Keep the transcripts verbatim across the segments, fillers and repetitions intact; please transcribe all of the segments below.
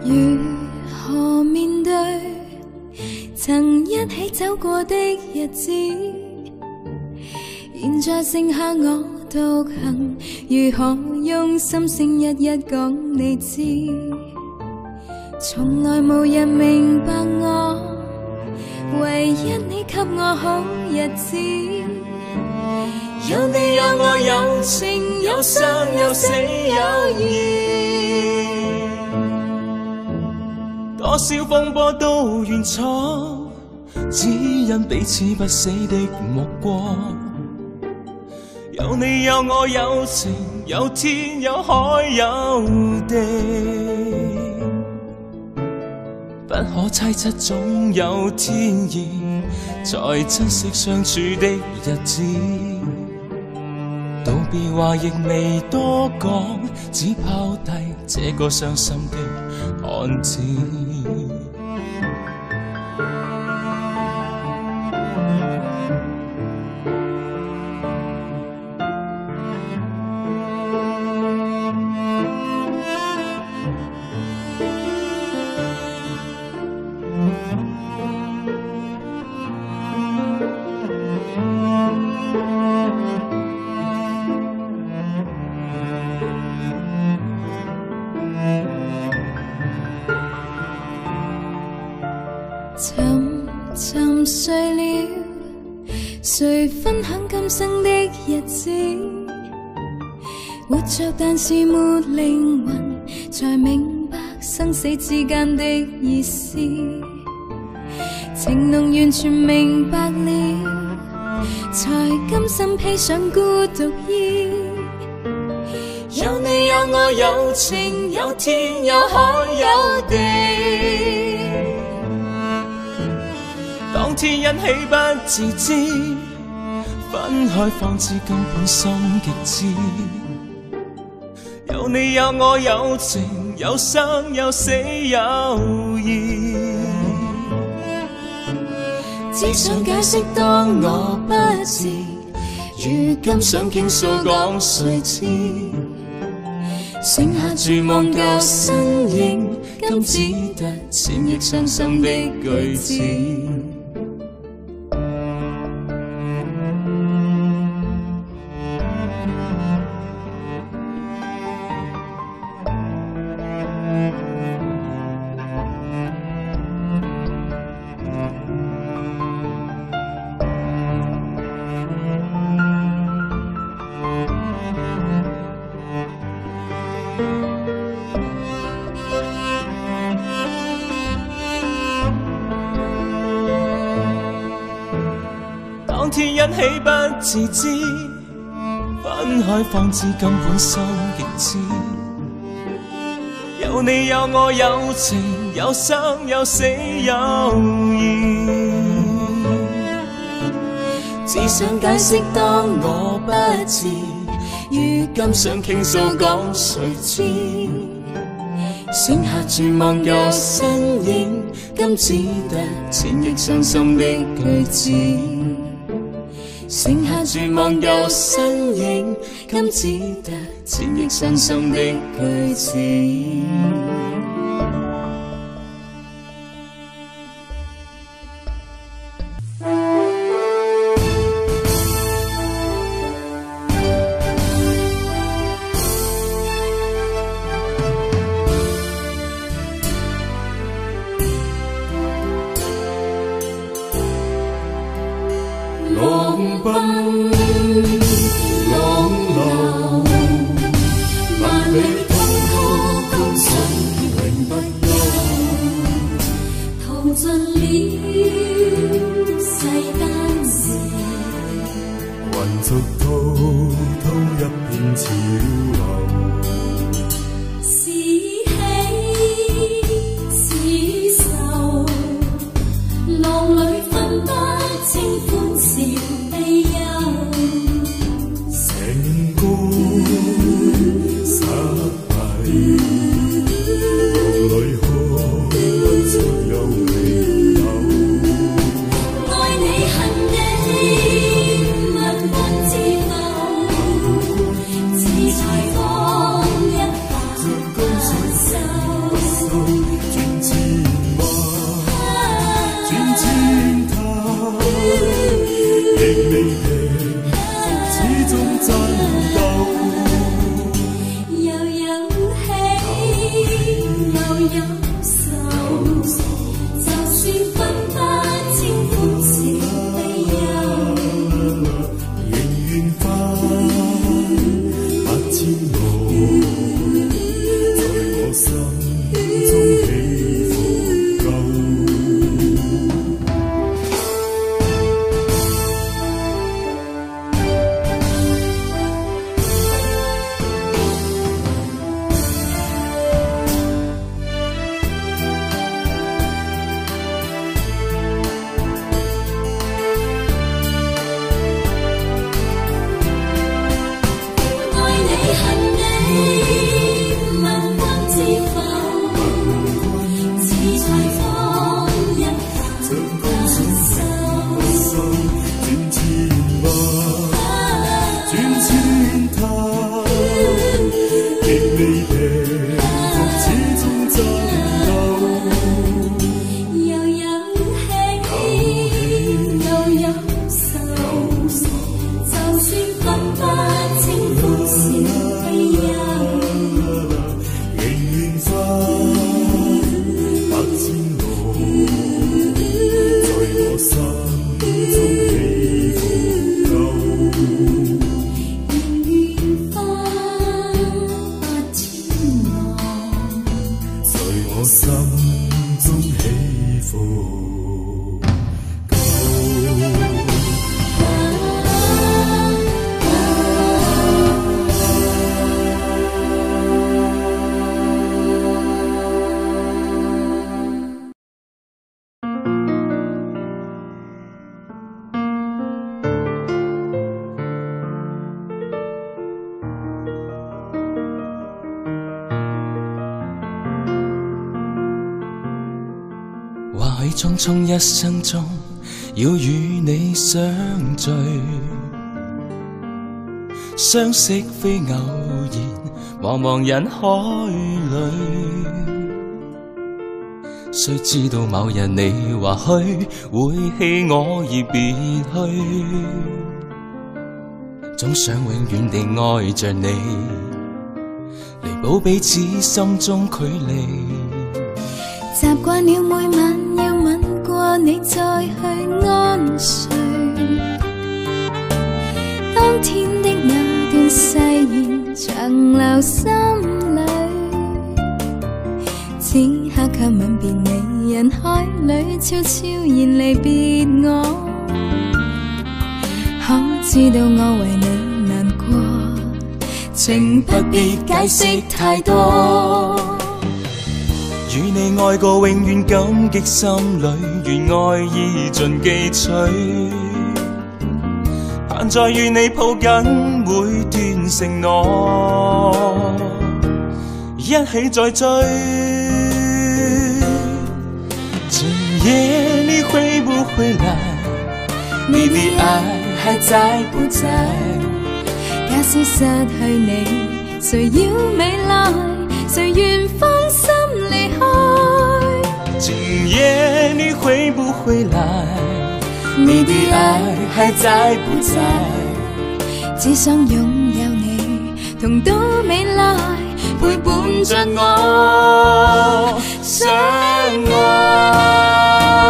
如何面對曾一起走過的日子？現在剩下我獨行，如何用心聲一一講你知？從來無人明白我，唯一你給我好日子。有你有我有情有生有死有義， 多少風波都完錯，只因彼此不死的目光。有你有我有情有天有海有地，不可猜測總有天意，在珍惜相處的日子。道別話亦未多講，只拋低這個傷心的漢子。 沉沉睡了，誰分享今生的日子？活着但是沒靈魂，才明白生死之間的意思。情濃完全明白了，才甘心披上孤獨衣。有你有我有情有天有海有地， 當天欣喜不自知，分開方知根本心極知。有你有我有情有生有死有義， 只想解釋當我不知，如今想傾訴講誰知？剩下絕望舊身影，今只得千億傷心的句子。 當天欣喜不自知，分開方知根本心極知。有你有我有情有生有死有義， 只想解釋當我不知，如今想傾訴講誰知？剩下絕望舊身影，今只得千億傷心的句子。剩下絕望舊身影，今只得千億傷心的句子。 浪奔浪流，萬里滔滔江水。 轉千萬，轉千塔，亦未平復始終爭鬥。 又有喜又有愁，就算分不清歡笑悲憂， 仍願翻百千路，在我心中起伏夠。 匆匆一生中，要與你相聚，相識非偶然，茫茫人海裏，誰知道某日你或許會棄我而別去，總想永遠地愛着你，彌補彼此心中距離。 習慣了每晚要吻過你再去安睡，當天的那段誓言長留心裏，此刻卻吻別你，人海裏悄悄然離別我，可知道我為你難過，情不必解釋太多。 與你愛過永遠感激心裏，願愛意盡記取，盼再與你抱緊每段承諾，一起再追。今夜你會不會來？你的愛還在不在？ 假使失去你，誰要未來？誰願放心離開？ 今夜你會不會來？你的愛還在不在？ 只想擁有你，同到未來，陪伴着我相愛。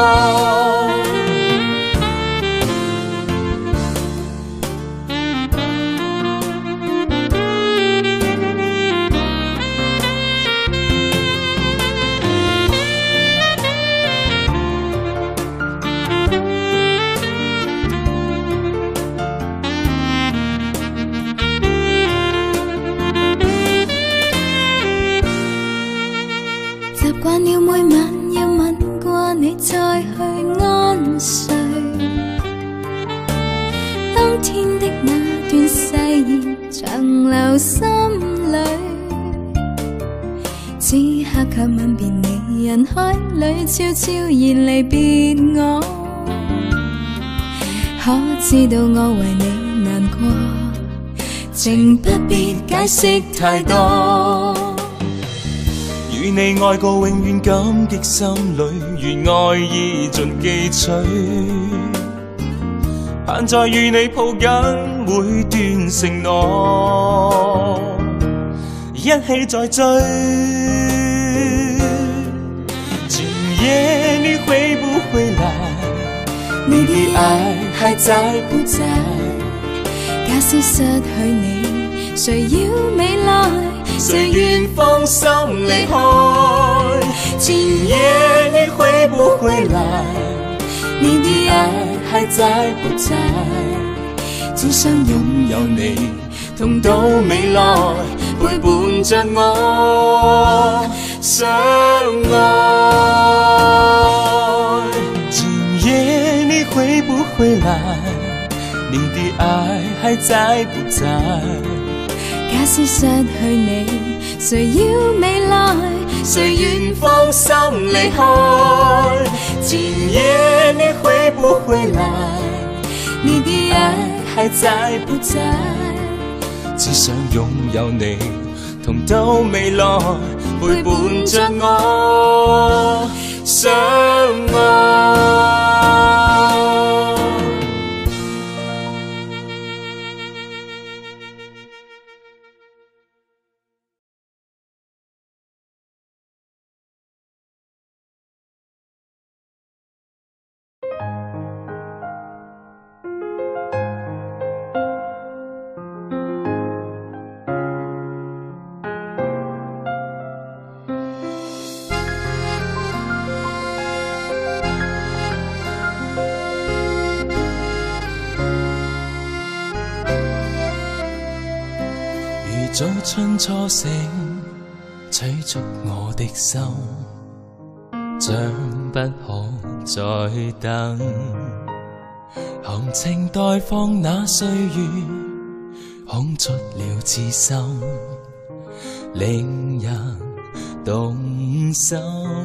慣了每晚要吻過你再去安睡，當天的那段誓言長留心裏，此刻卻吻別你，人海裏悄悄然離別我，可知道我為你難過，情不必解釋太多。 與與你愛過永遠感激心裏，願愛意盡記取，盼再與你抱緊每段承諾，一起再追。今夜你會不會來？ 你的愛還在不在？假使失去你，誰要未來？ 誰願放心離開？ 今夜你會不會來？你的愛還在不在？只想擁有你，同到未來，陪伴着我相愛。 今夜你會不會來？你的愛還在不在？ 假使失去你，誰要未來？誰願放心離開？今夜你會不會來？你的愛還在不在？ 只想擁有你，同到未來，陪伴着我相愛。早春初醒，催促我的心，將不可再等。含情待放那歲月，空出了痴心，令人動心。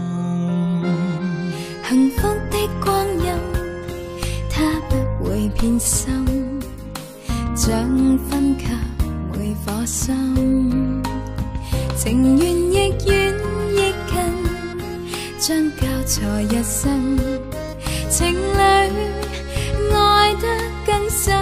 幸福的光陰，它不會偏心，將分給每顆心，情緣亦遠亦近，將交錯一生，情侶愛得更深。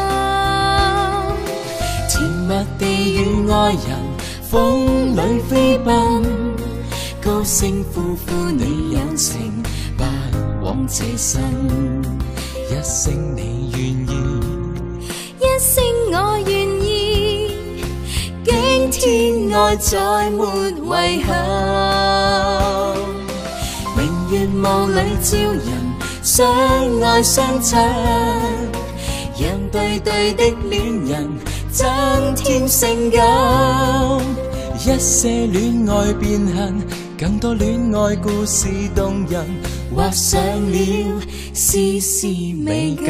甜蜜地與愛人風裏飛奔，高聲呼呼你有情，不枉這生，一聲你願意， 一聲我願意，驚天愛再沒遺憾。明月霧裏照人相愛相親，讓對對的戀人增添性感。 一些戀愛變恨，更多戀愛故事動人，畫上了絲絲美感。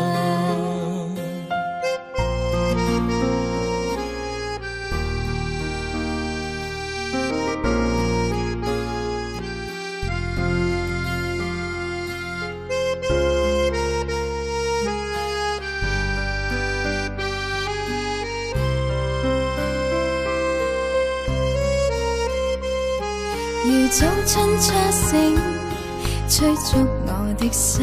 如早春初醒，催促我的心，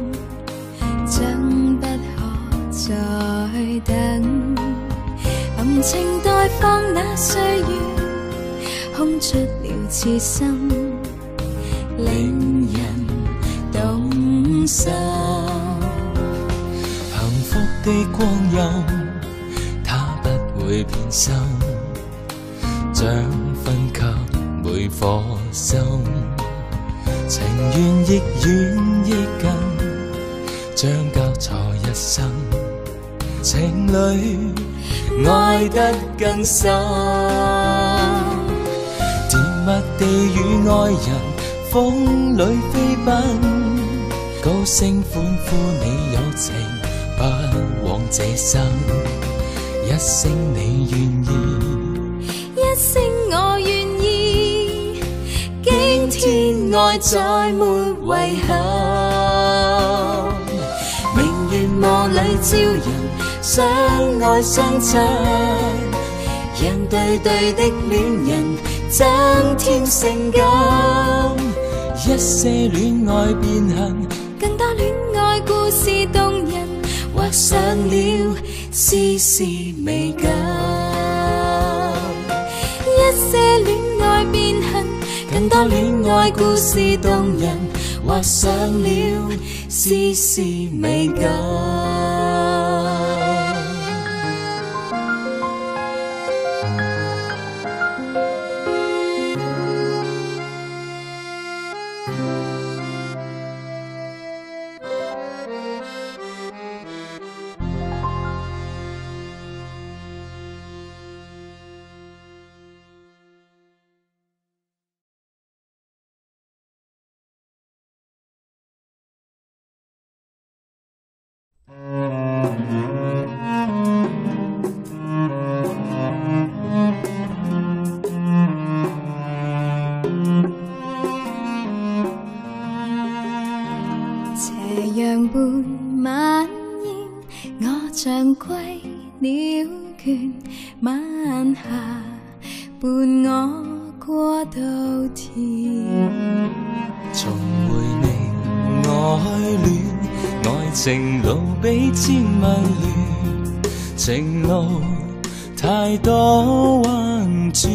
將不可再等。含情待放那歲月，空出了痴心，令人動心。 幸福的光陰，它不會變心，將分給每顆心，情緣亦遠亦近，將交錯一生，情侶愛得更深。甜蜜地與愛人風裏飛奔，高聲歡呼你有情，不枉這生，一聲你願意， 一聲我願意，驚天愛再沒遺憾。明月霧裏照人相愛相親，讓對對的戀人增添性感。 一些戀愛變恨， 更多戀愛故事動人，畫上了絲絲美感。一些戀愛變恨，更多戀愛故事動人，畫上了絲絲美感。 斜陽伴晚煙，我像歸了倦，晚霞伴我過稻田。 重回味愛戀，愛情路比千萬亂，情路太多彎轉，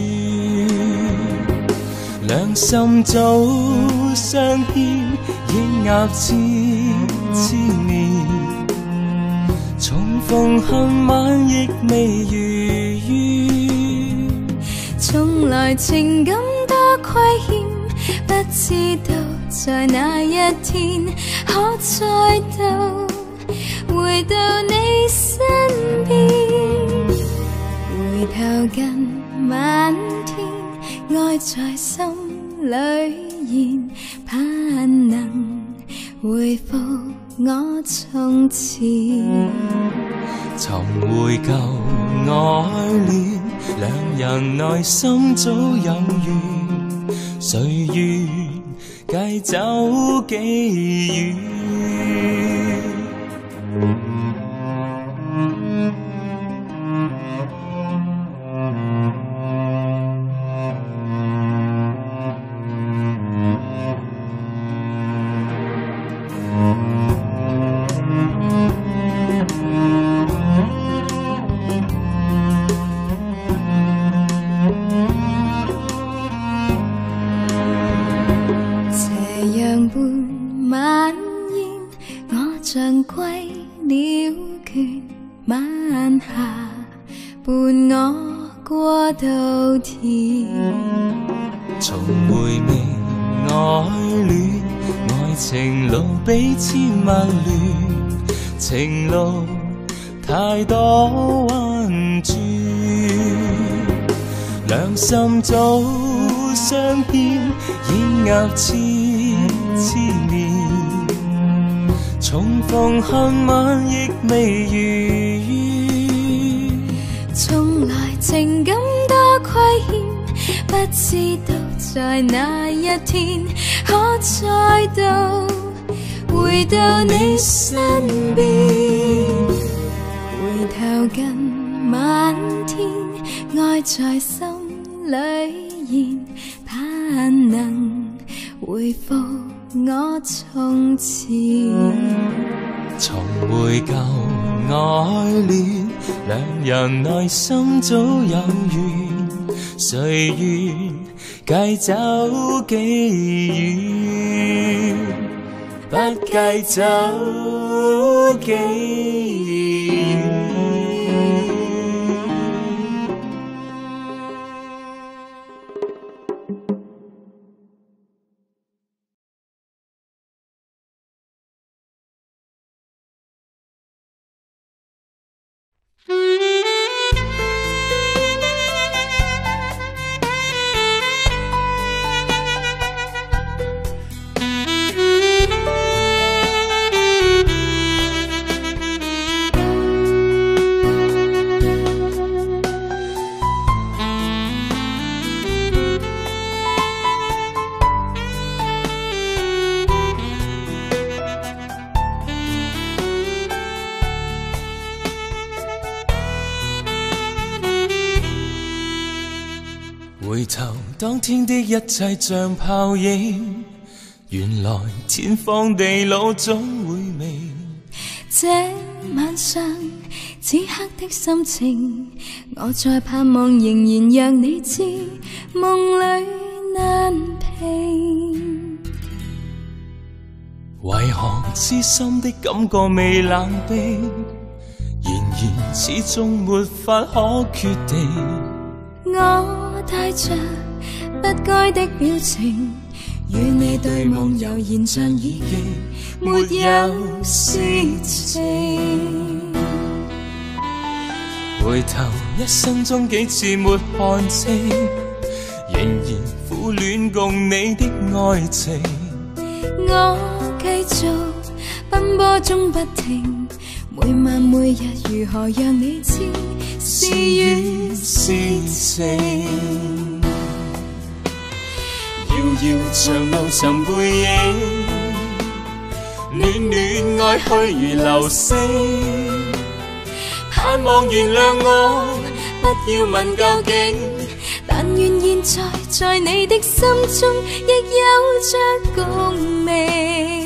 兩心早相牽，應押千千年。重逢恨晚亦未如願， 從來情感多虧欠，不知道在哪一天可再度回到你身邊。回頭近晚天，愛在心裏現，盼能回復我從前。 尋回舊愛戀，兩人內心早有緣，誰願繼走幾遠？ 像歸了倦，晚霞伴我過稻田。 重回味愛戀，愛情路比千萬亂，情路太多彎轉，兩心早相牽，已押千千年。重逢恨晚亦未如願， 從來情感多虧欠，不知道在哪一天可再度回到你身邊。回頭近晚天，愛在心裏現，盼能回復我從前。 重回舊愛戀，兩人內心早有緣，誰願繼走幾遠？不計走幾遠。 當天的一切像泡影，原來天荒地老總會明。 這晚上此刻的心情，我在盼望仍然讓你知，夢裏難平。 為何痴心的感覺未冷冰，然而始終沒法可決定。 我帶着不該的表情，與你對望又現像已經沒有事情。 回頭一生中幾次沒看清，仍然苦戀共你的愛情。 我繼續奔波中不停，每晚每日如何讓你知是與是情。遙遙長路尋背影，暖暖愛去如流星。盼望原諒我，不要問究竟，但願現在在你的心中亦有着共鳴。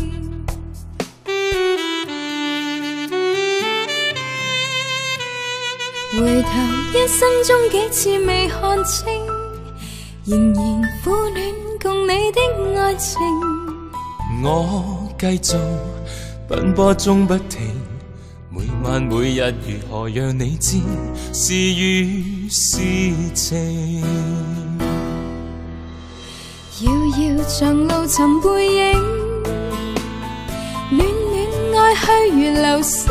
回頭一生中幾次未看清，仍然苦戀共你的愛情。 我繼續奔波中不停，每晚每日如何讓你知是與是情。 遙遙長路尋背影，暖暖愛去如流星。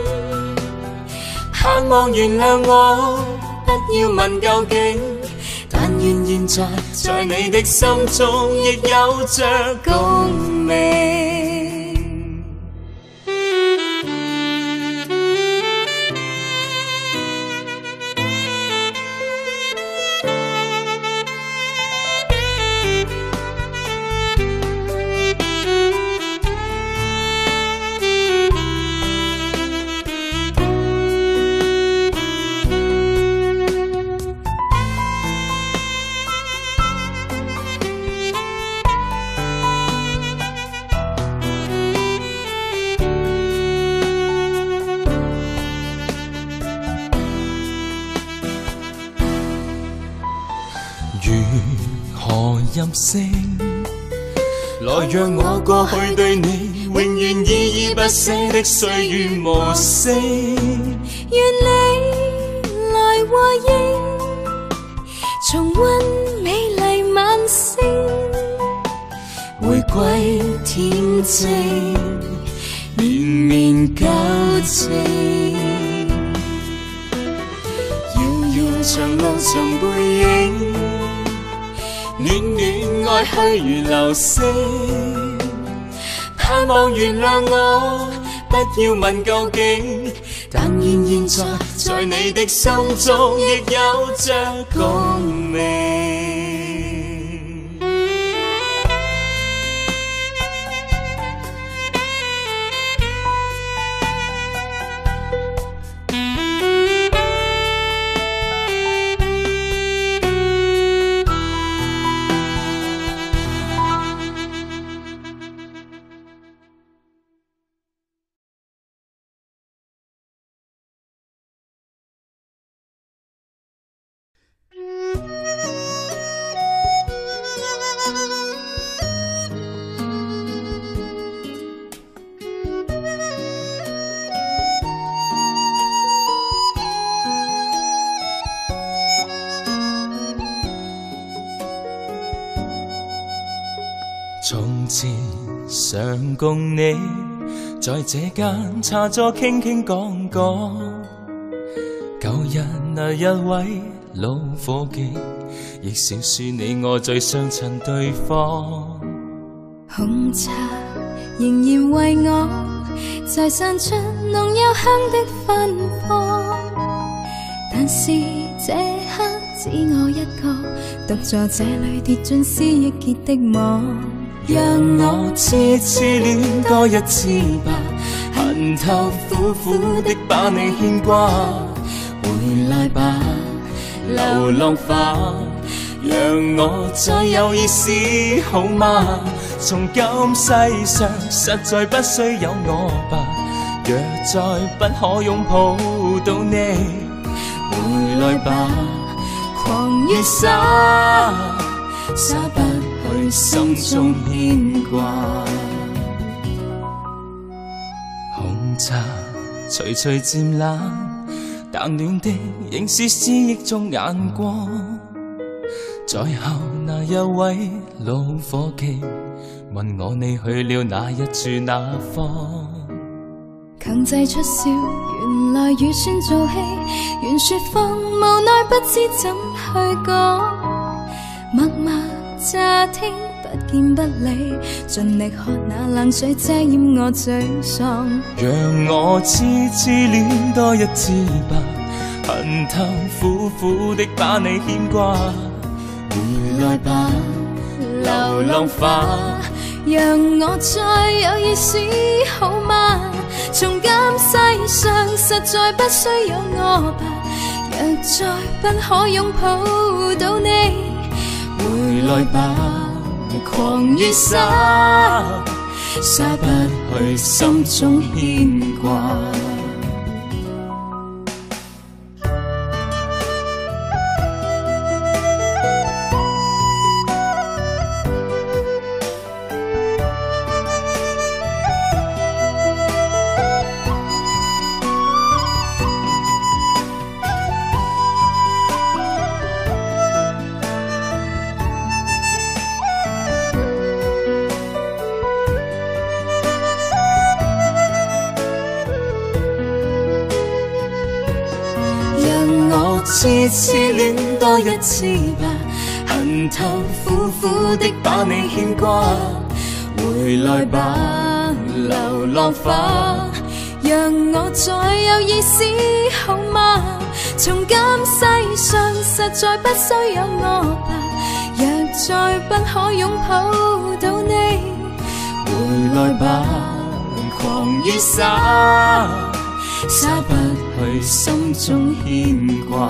盼望原諒我，不要問究竟，但願現在在你的心中亦有着共鳴。 任性，來讓我過去對你永遠依依不捨的歲月無聲。 願你來和應，重溫美麗晚星，回歸恬靜，綿綿舊情。遙遙長路尋背影，暖暖愛去如流星。盼望原諒我，不要問究竟，但願現在在你的心中亦有着共鳴。 從前常共你在這間茶座傾傾講講，舊日那一位老伙計，亦少說你我最相襯對方。 紅茶仍然為我在散出濃幽香的芬芳，但是這刻只我一個獨坐這裏跌進思憶結的網。 讓我痴痴戀多一次吧，恨透苦苦的把你牽掛。 回來吧，流浪花， 讓我再有意思好嗎？從今世上實在不需有我吧。若再不可擁抱到你，回來吧，狂與灑，灑不去心中牽掛。紅茶徐徐漸冷，淡暖的仍是思憶中眼光。在後那一位老伙計問我你去了哪一處哪方？ 強制出笑，原來預算做戲，原說謊，無奈不知怎去講。默默乍聽，不見不理，盡力喝那冷水遮掩我沮喪。 讓我痴痴戀多一次吧，恨透苦苦的把你牽掛。回來吧，流浪花， 讓我再有意思好嗎？從今世上實在不需有我吧。若再不可擁抱到你， 回來吧，狂與灑，灑不去心中牽掛。痴痴戀多一次吧，恨透苦苦的把你牽掛。回來吧，流浪花， 讓我再有意思好嗎？從今世上實在不需有我吧。若再不可擁抱到你， 回來吧，狂與灑，灑不去心中牽掛。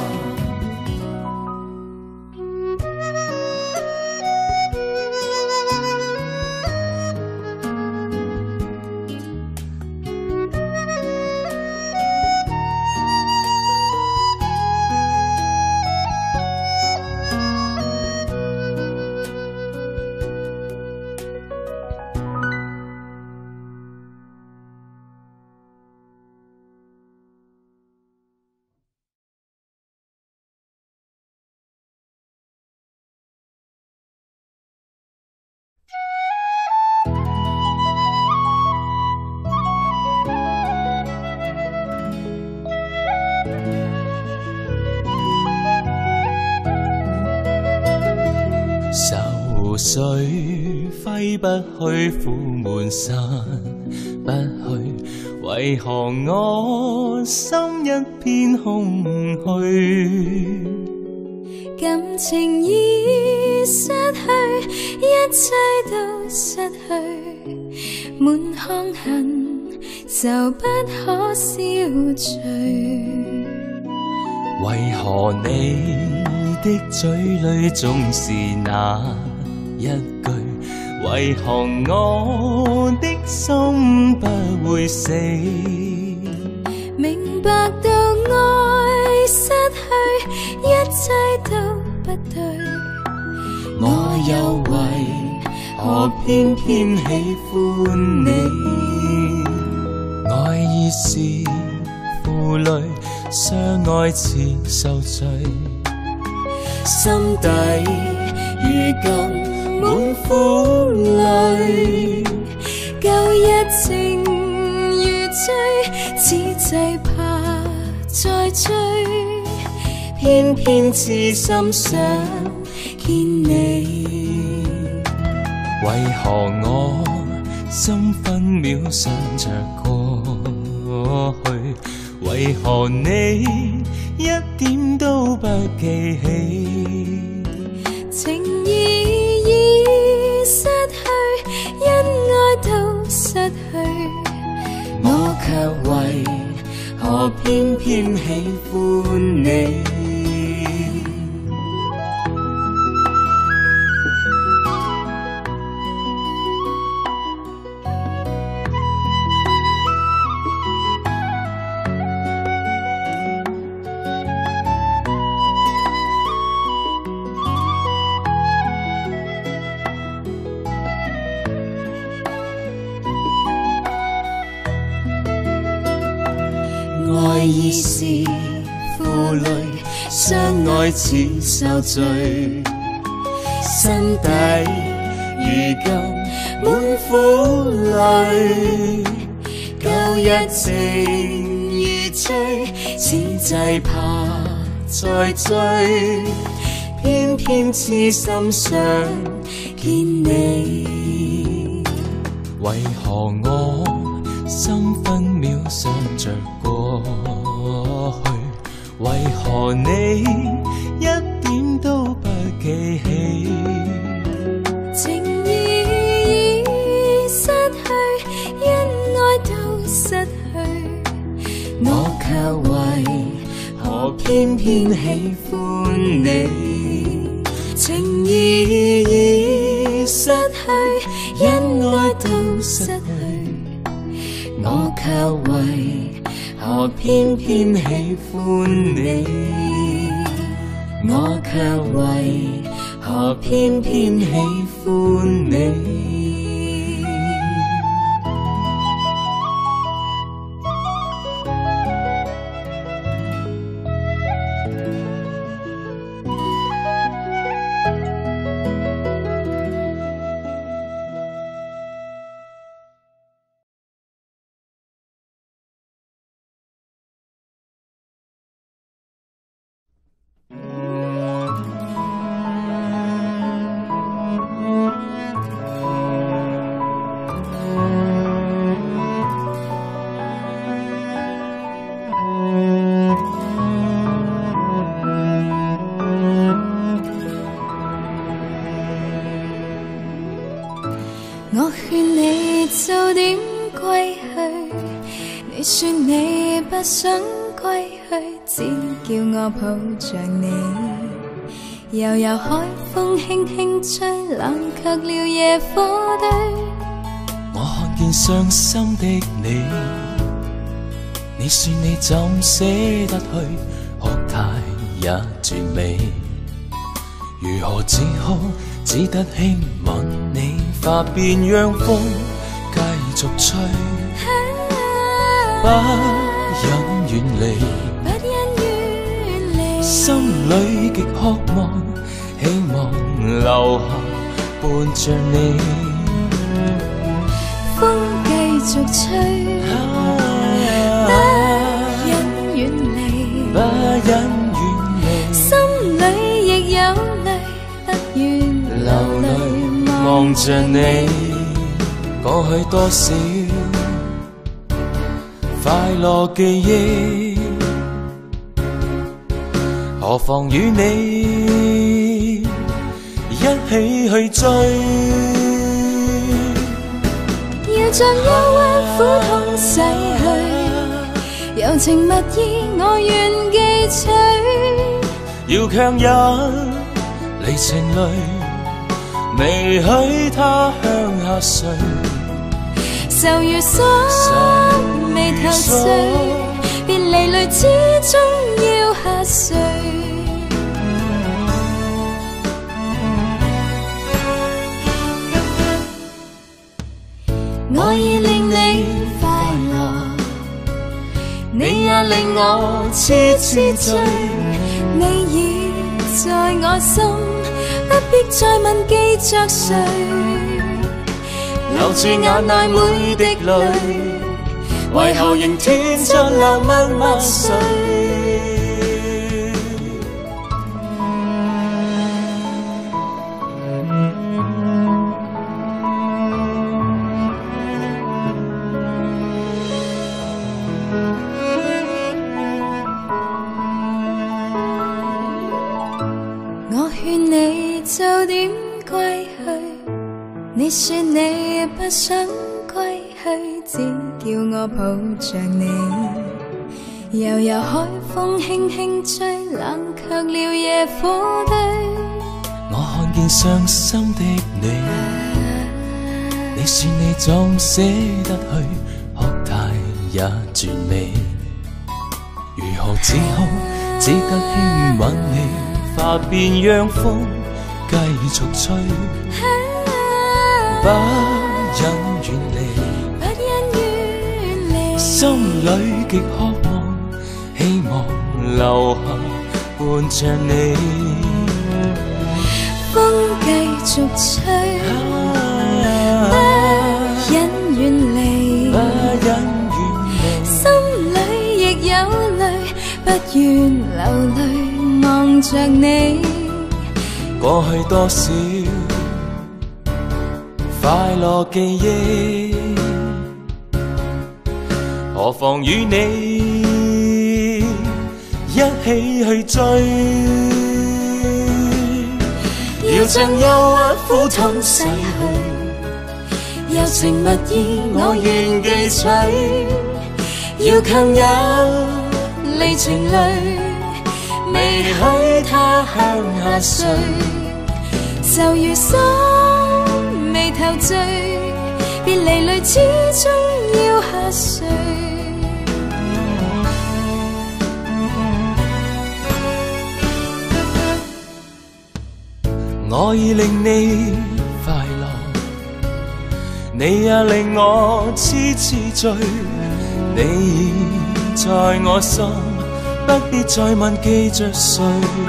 愁緒揮不去，苦悶散不去，為何我心一片空虛？ 感情已失去，一切都失去，滿腔恨就不可消除。 為何你的嘴裏總是那一句？為何我的心不會死？ 明白到愛失去，一切都不對。 我又為何偏偏喜歡你？愛意是負累，相愛似受罪。心底如今滿苦淚， 舊日情如醉，此際怕再追， 偏偏痴心想見你。為何我心分秒想着過去？為何你一點都不記起？ 情意已失去，因愛都失去， 我卻為何偏偏喜歡你？ 愛已是負累，相愛似受罪，心底如今滿苦淚，舊日情如醉，此際怕再追，偏偏痴心想見你。 為何我心分秒想着過去？為何你一點都不記起？ 情意已失去，恩愛都失去，我卻為何偏偏喜歡你？情意已失去，恩愛都失去，我卻為何偏偏喜歡你？我卻為何偏偏喜歡你？我勸你早點歸去，你說你不想歸去，只叫我抱着你。悠悠海風輕輕吹，冷卻了野火堆。 我看見傷心的你，你說你怎捨得去？學態也絕美，如何只好只得輕吻你髮邊，讓風繼續吹，不忍遠離， 不忍遠離， 心裏極渴望，希望留下伴着你。 風繼續吹，不忍遠離， 不忍遠離， 心裏亦有淚，不願流淚望着你。過去多少快樂記憶，何妨與你一起去追， 要將憂鬱苦痛洗去，柔情蜜意我願記取， 要強忍離情淚，未許他向下垂， 愁如鎖未頭緒，別離淚始終要下垂。我已令你快樂，你也令我痴痴醉，你已在我心，不必再問記着誰， 留住眼內每滴淚，為何仍斷着流密密水？ 我勸你早點歸去，你說你不想歸去，只叫我抱着你。悠悠海風輕輕吹，冷卻了野火堆。 我看見傷心的你，你說你總捨得去，學態也絕美，如何只好只得輕吻你髮邊，讓風繼續吹，不忍遠離， 不忍遠離， 心裏極渴望， 留下伴着你。 風繼續吹，不忍遠離， 不忍遠離， 心裏亦有淚，不願流淚望着你。 過去多少快樂記憶，何妨與你一起去追。要將憂鬱苦痛洗去，柔情蜜意我願記取。要強忍離情淚，未許它向下垂。就如心眉頭聚，別離淚始終要下垂。我已令你快樂，你也令我痴痴醉。你已在我心，不必再問記着誰。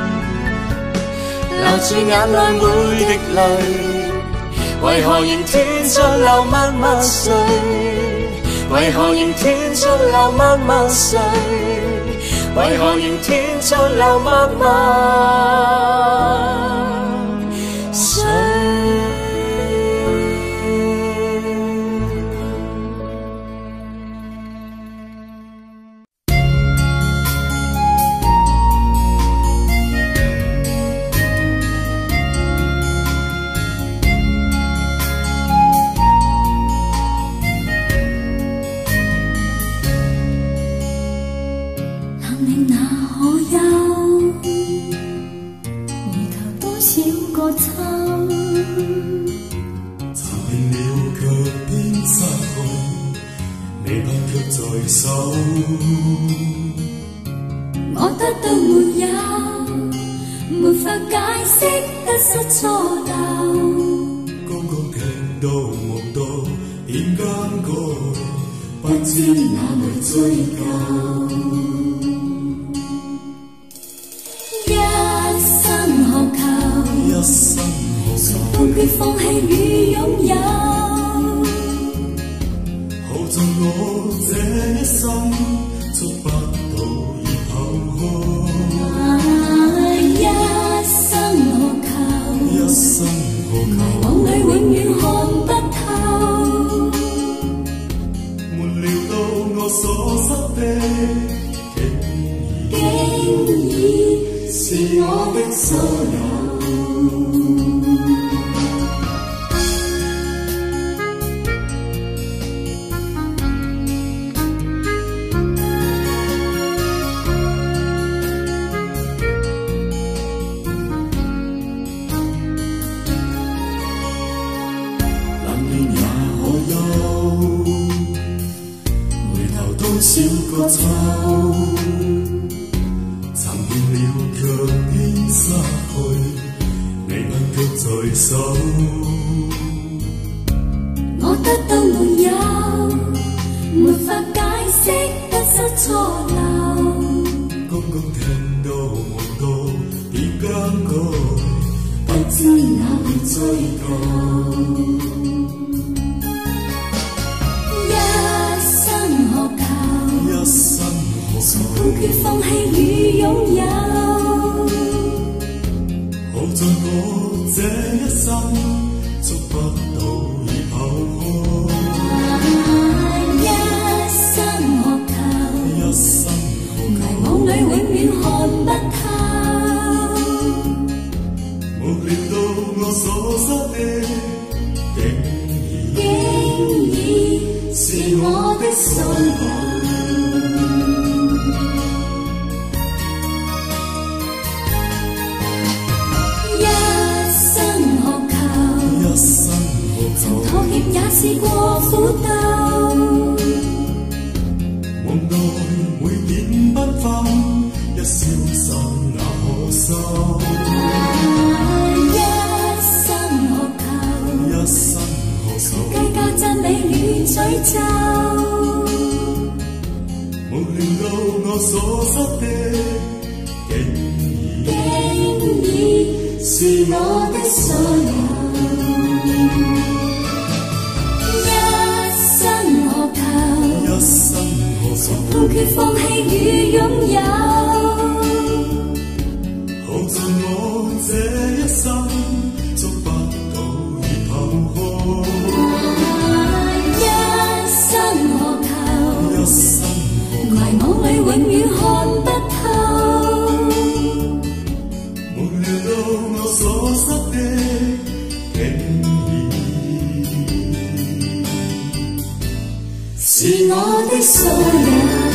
留住眼內每滴淚，為何仍斷續流默默碎？為何仍斷續流默默碎？為何仍斷續流默默碎？ 我得到沒有，沒法解釋得失錯漏。 剛剛聽到夢到點間改，不知哪裏追究。 一生學求， 一生學求， 不決放棄與擁有。 好像我這一生觸不到而投降。 一生學求， 一生學求， 迷惘裏永遠看不透。 沒料到我所失的， 竟已是我的所有。 少個秋，尋遍了卻偏失去，離問卻在手。 我得到沒有，沒法解釋得失錯漏。 剛剛聽到夢到點更改， 不知哪裏追究。 一生學求， 不決放棄與擁有。 好像我這一生觸不到而投降。 一生學求， 一生學求， 迷惘裏永遠看不透。 沒料到我所失的，竟已竟已是我的所有。曾妥協也試過苦鬥， 夢內每點繽紛，一消失那可收。 一生學求， 一生學求， 計較讚美與詛咒。 沒料到我所失的， 竟已是我的所有。一生何求？ 一生何求？ 判決放棄與擁有。 耗盡我這一生，捉不到熱頭殼。 一生何求？ 一生何求？ 迷惘裏永遠看不透。 沒料到我所失的，竟已是我的所有。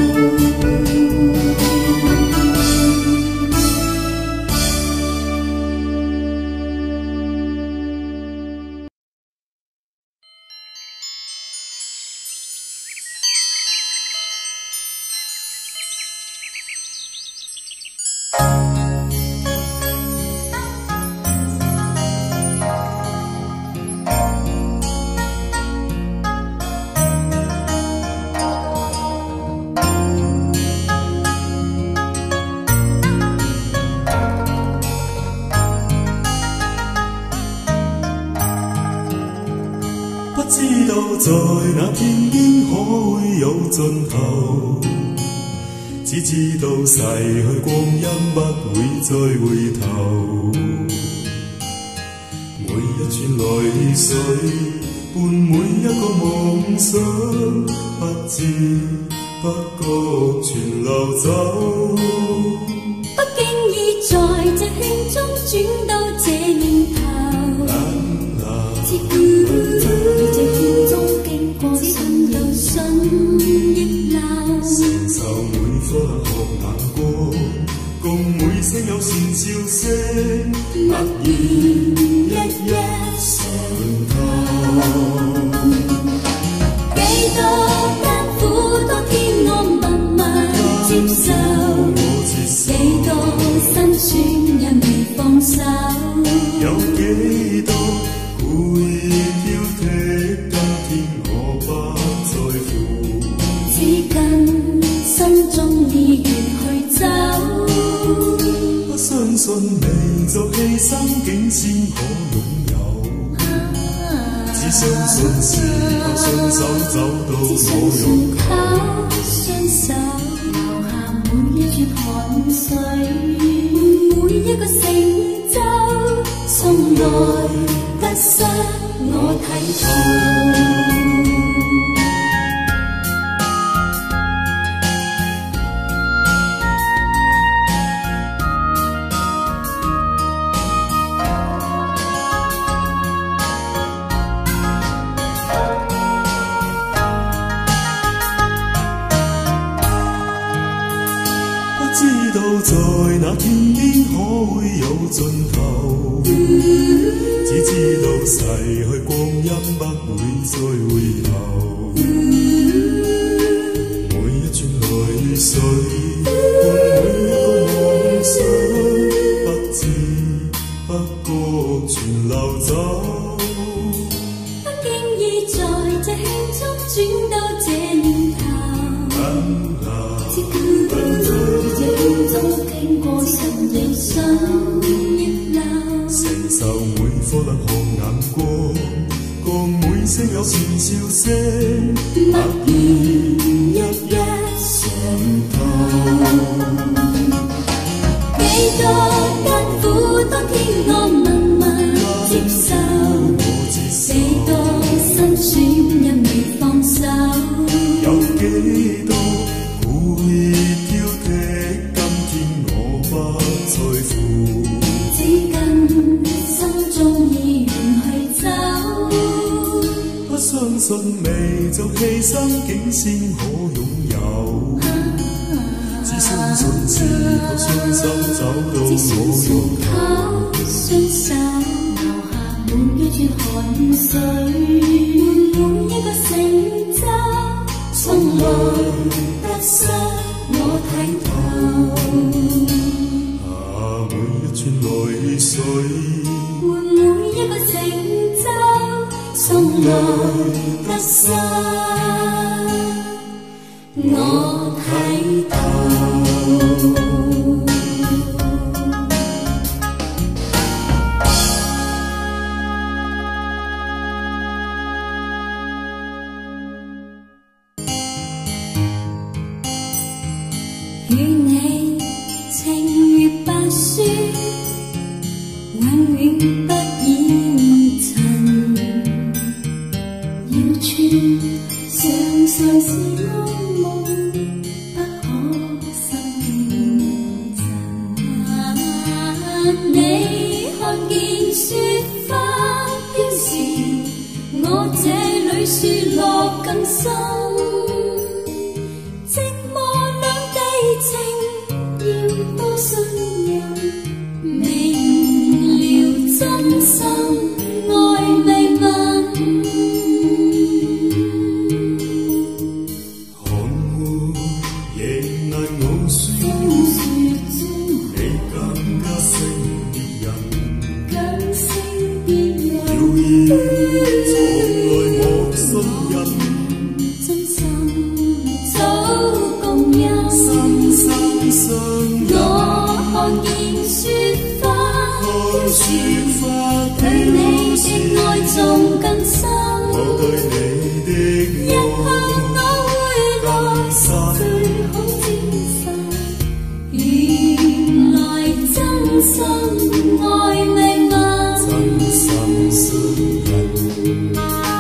不知道在那天邊可會有盡頭，只知道逝去光陰不會再回頭。每一串淚水伴每一個夢想，不知不覺全流走。 不經意在這圈中轉到這念頭。自古於這圈中經過信又信亦流， 承受每顆學眼光，共每聲有善笑聲， 默然一一上頭。幾多艱苦，多天我默默接受，幾多辛酸也未放手。 有幾多故意挑剔，今天我不在乎， 只跟心中意願去走。 不相信未作犧牲，竟先可擁有。只相信是靠雙手走到我擁有，靠雙手留下每一串汗水，每一個成就，從來得失我睇透。 知道在那天邊可會有盡頭，只知道逝去光陰不會再回頭。每一串淚水伴每一個夢想，不知不覺全流走。 不經意在這圈中轉到這念頭。自古這圈中經過信亦信亦流， 承受每顆冷汗眼光，共每聲有善笑聲， 默然一一上頭。幾多艱苦，當天我默默接受，幾多辛酸也未放手。 有幾多故意挑剔，今天我不在乎， 只跟心中意願去走。 不相信未做犧牲，竟先可擁有。只相信是靠雙手找到我擁靠雙手留下每一串汗水，每一個成就，從來得失我睇透。 啊，每一串淚水換每一個成就，從來得失我睇透。 不染尘，要穿上上是安夢，不可心真。你看見雪花飄時，我這裏雪落更深。寂寞兩地情，要多信任。明了真心愛未泯， 寒湖亦難傲雪，你更加勝別人。 更勝別人。 謠言從來莫信任， 真心早共欣。 心心相印。 我看見雪花飄雪時， 花對你飄時， 的愛仲更深。 我對你的日後我會來，最好證實，原來真心愛未泯。 真心相印。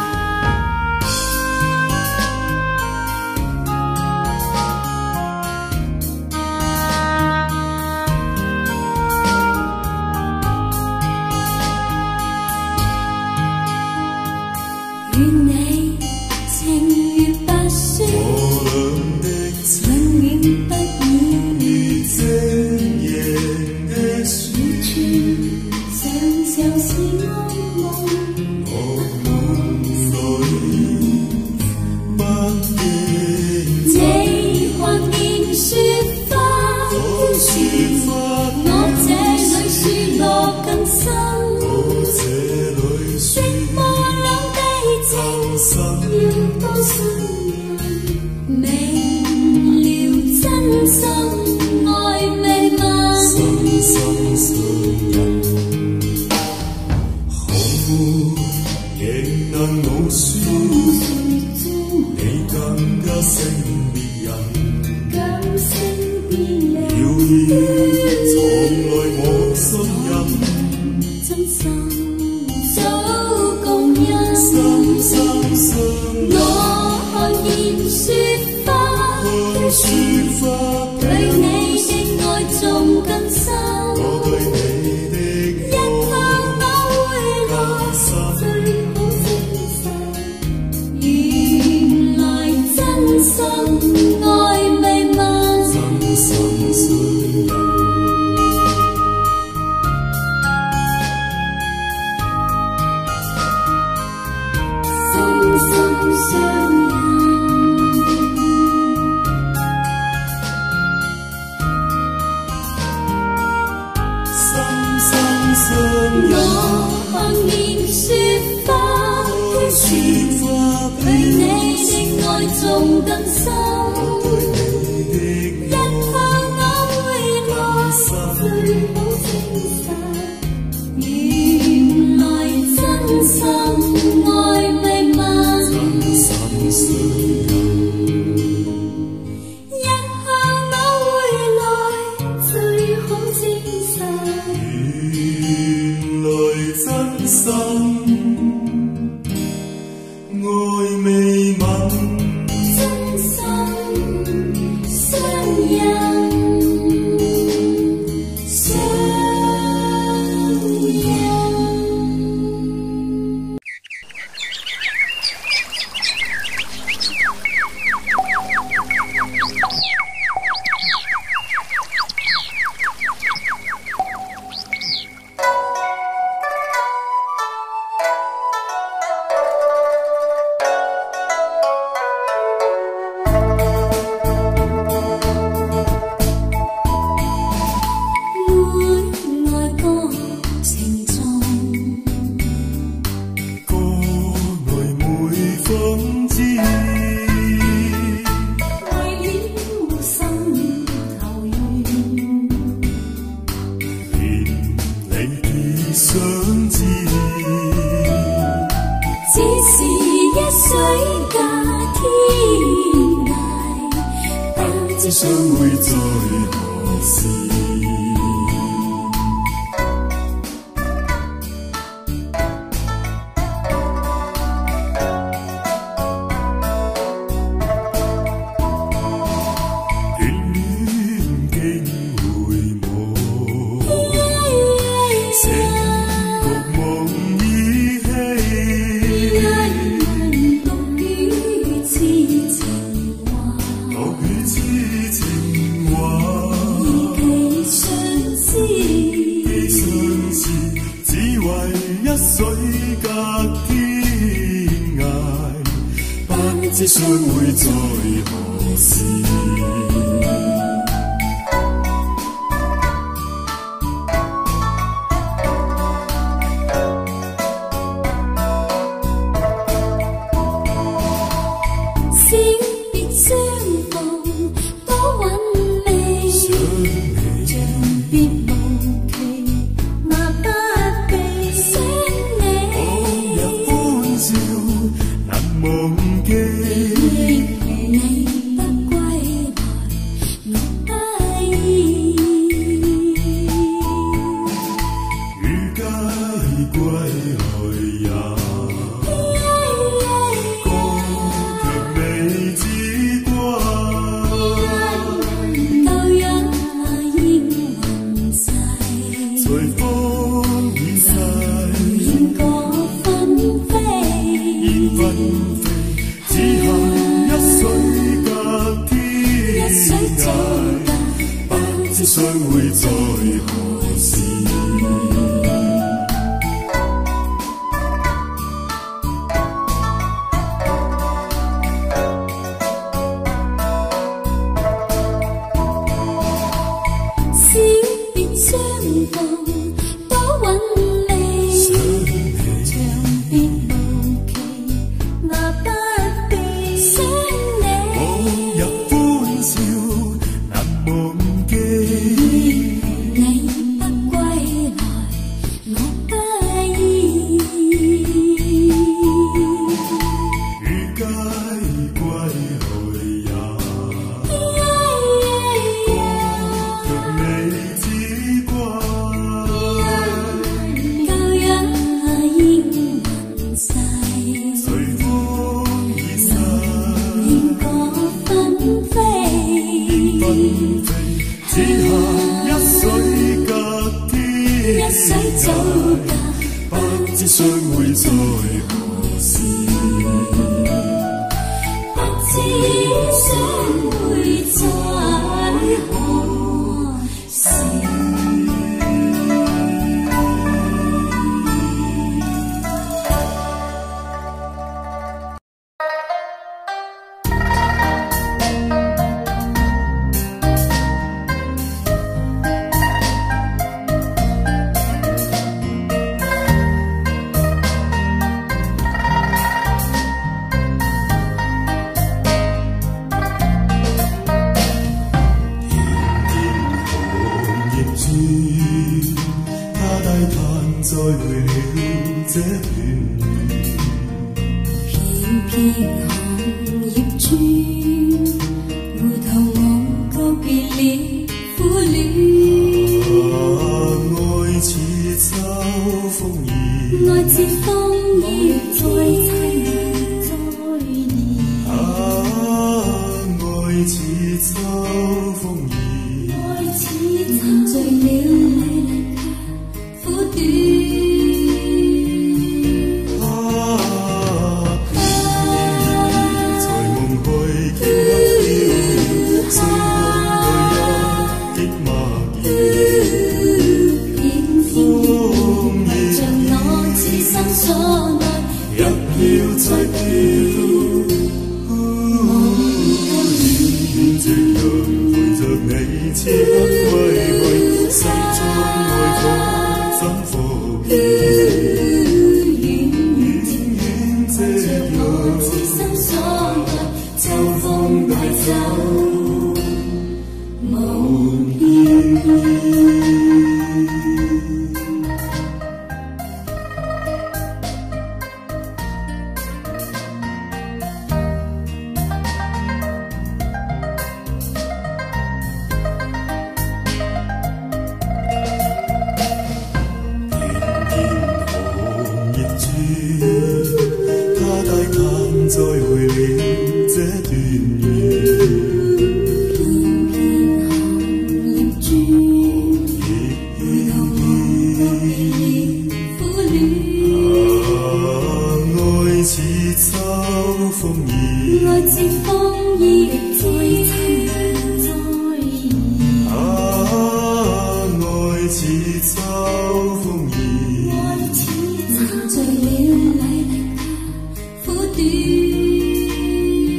願你情如白雪， 我倆的情永遠不染如晶瑩的雪， 常常是安夢。 我夢裏不認真。 你看見雪花飄雪時， 花我這裏雪落更深。 我這裏雪寂寞兩地情， 心要多信任。明了真心愛未泯， 心心相印。寒湖亦難傲雪，你更加勝別人。 更勝別人。 謠言從來莫信任， 真心早共欣。 心心相印。 我看見雪花飄雪時， 花對你的愛仲更深。 我對你的日後我會來， 心最好證實，原來真心愛未泯。 真心相印。 心心相印。 心心相印。 我看見雪花飄時， 雪花對你的愛仲更深。 對你的日後我會來，最好證實，原來真心愛未泯。 真心相印。 日後我會來，最好證實， 原來真心愛未泯。 真心相印。相印。每愛歌情重， 歌內每分字， 為了心投緣， 連你亦想知， 只是一水隔天涯，不知相會在何時？ 知相會在何時。相會在何時？ 思別相逢多韻味，長別無期，那不必想你。 我入歡笑難忘記。 你不歸來，我不依。 如皆歸來也，覺你只掛。 舊日煙雲逝， 隨風已逝。 煙果紛飛， 紛飛只下一水隔天。 一水早隔， 不知相會在何時。 不知相會在何時。 他大盼再會了這段緣， 片片紅葉轉，回頭我告別了苦戀。 愛似秋風兒， 愛似風葉再親再憐。 愛似秋風兒， 愛似沉醉了麗麗卻苦短。 再飄，願夕陽陪着你此刻歸去，心中愛火怎復燃？遠遠夕陽， 痴心所愛，秋風帶走無片片。 再會了這段緣， 片片紅葉轉，回頭我苦戀。 愛似秋風兒， 愛似風葉再親再憐。 愛似秋風兒， 愛似沉醉了麗麗卻苦短。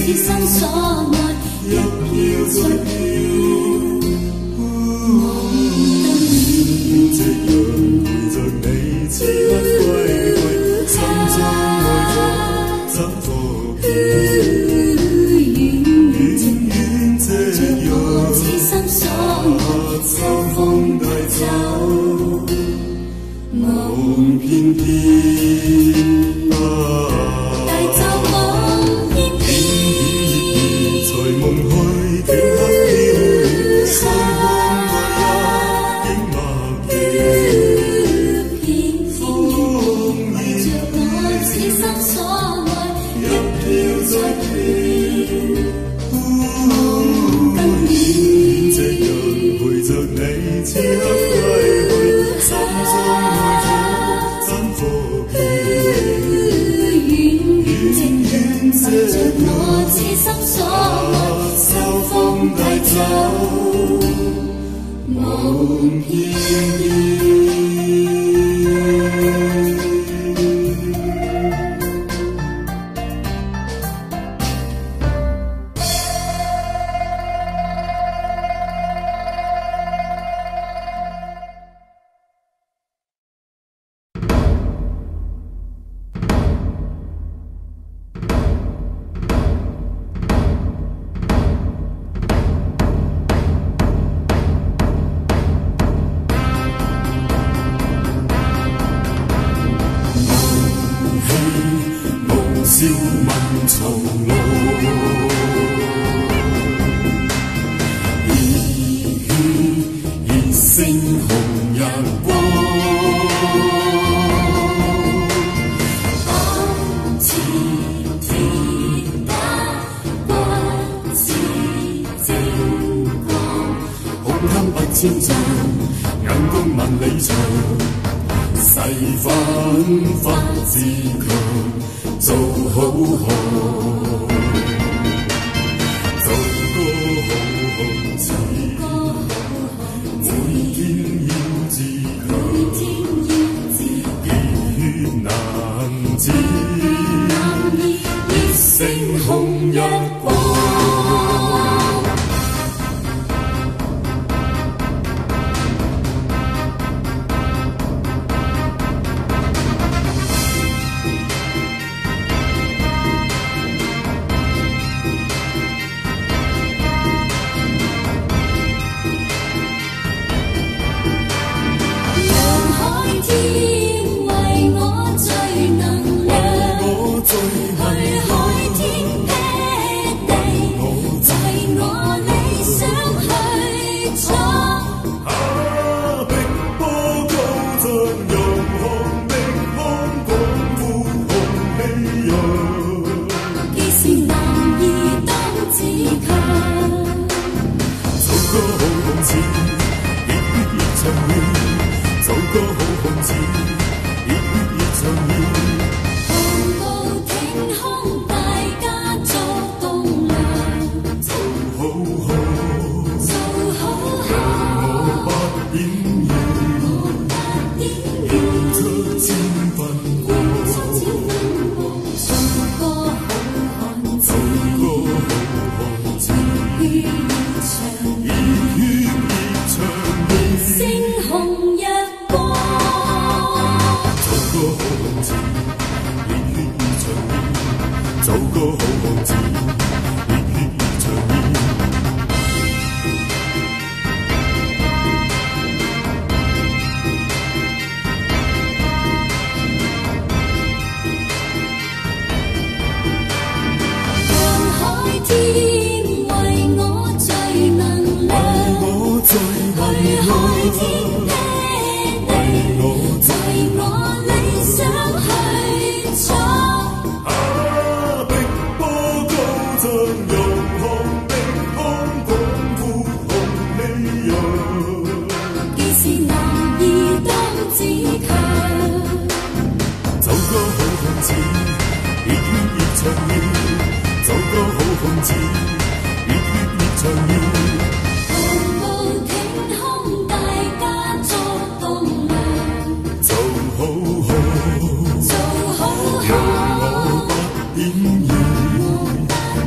此生所愛，一飄再飄。 夕陽陪着你，此刻歸去，心中愛火怎復燃？遠遠夕陽， 此生所愛， 秋風帶走，夢翩翩啊！ 帶走夢翩翩， 在夢去，頃刻飄遠，雙方愛也竟默斷。風為着我此生所愛，一飄再飄。 遠夕陽陪着你，此刻歸去，心中愛火怎復燃？ 遠遠夕陽，我此生所愛，秋風帶走夢翩翩。 笑問從路，熱血熱星紅日光， 光似鐵打，骨似精光， 胸襟百千丈，眼光萬里長，誓奮發自強，做好行，做個好漢子，每天要自強，熱血難止，熱星紅日光。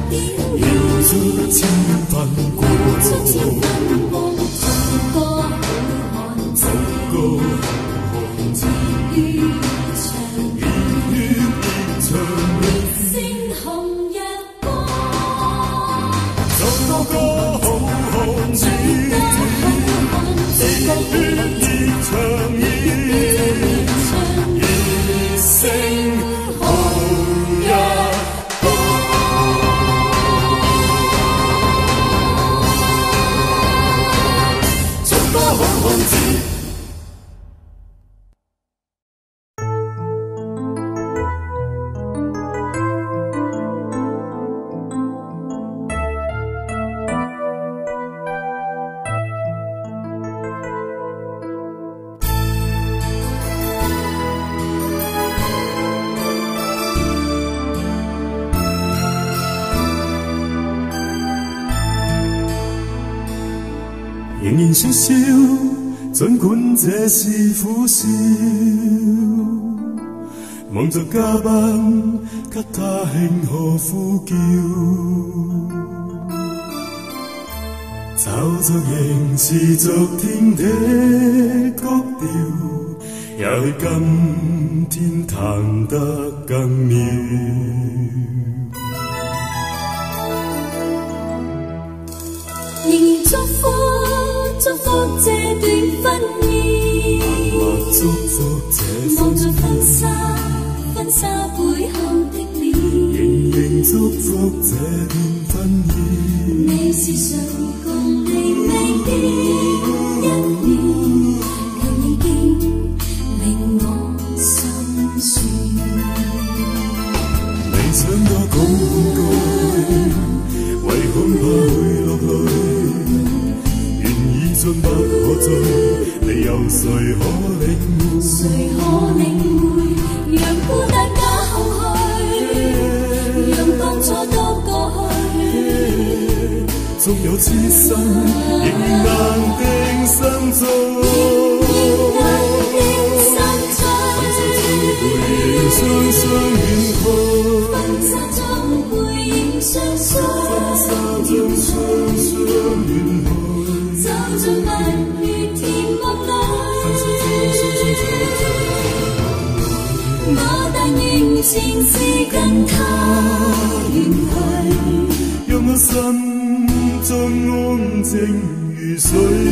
要出千分過， 出千分過，逐個好漢子， 個好漢子， 熱血熱血熱腸， 熱星紅日光， 做個個好漢子，熱血熱腸熱，熱星紅日光。個好漢子，仍然說笑，儘管這是苦笑，望着嘉賓給他慶賀呼叫，找着仍是昨天的曲調，也許今天彈得更妙。 仍然祝福祝福這段婚宴， 祝福這望着婚紗婚紗背後的臉， 仍然祝福這段婚宴。 你是誰共你美的一面，卻已經令我心酸。 未想多講半句，唯恐怕會落淚。盡不可追，你又誰可領會？ 誰可領會？讓孤單加後去，讓當初都過去。 縱有痴心，仍難定心中。 難定心中。 相相遠去， 婚紗中背影相隨， 婚紗中相相遠去。 走進蜜月甜夢裏，我但願前世跟他遠去， 讓我心中安靜如水。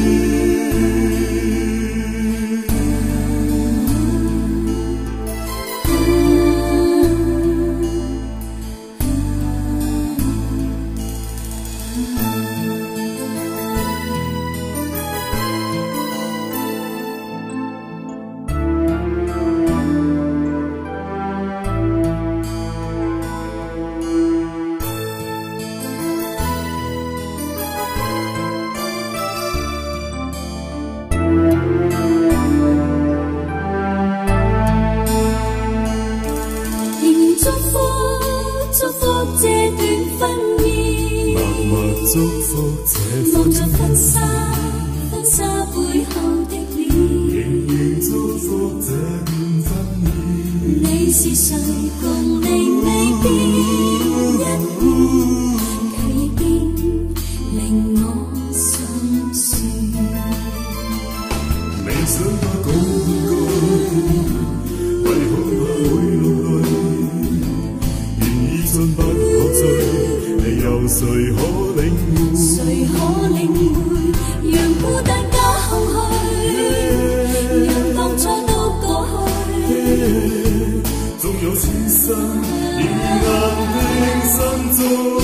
祝福這望着婚紗婚紗背後的臉， 仍然祝福這段婚宴。 你是誰共你美的一面，卻已經令我心酸。 未想多講半句，唯恐怕會落淚。願意盡不可追，你又誰可領會？ 誰可領會？讓孤單加後去，讓當初都過去。 縱有此生，仍難定心中。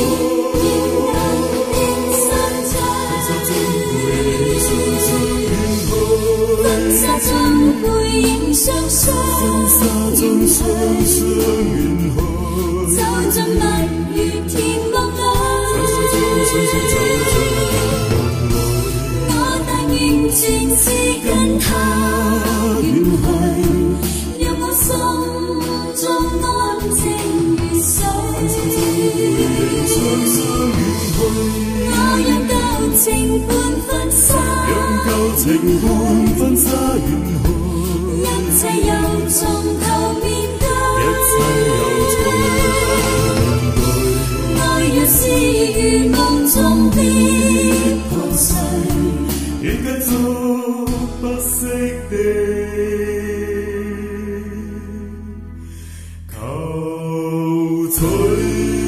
婚紗中背影相隨， 婚紗中相相遠去， 走進蜜月甜夢裏。我但願前世跟他遠去，讓我心中安靜如水。我讓舊情伴婚紗， 讓舊情伴婚紗遠去， 一切又從頭面對。 一切又從頭面對。 愛若是地，求取。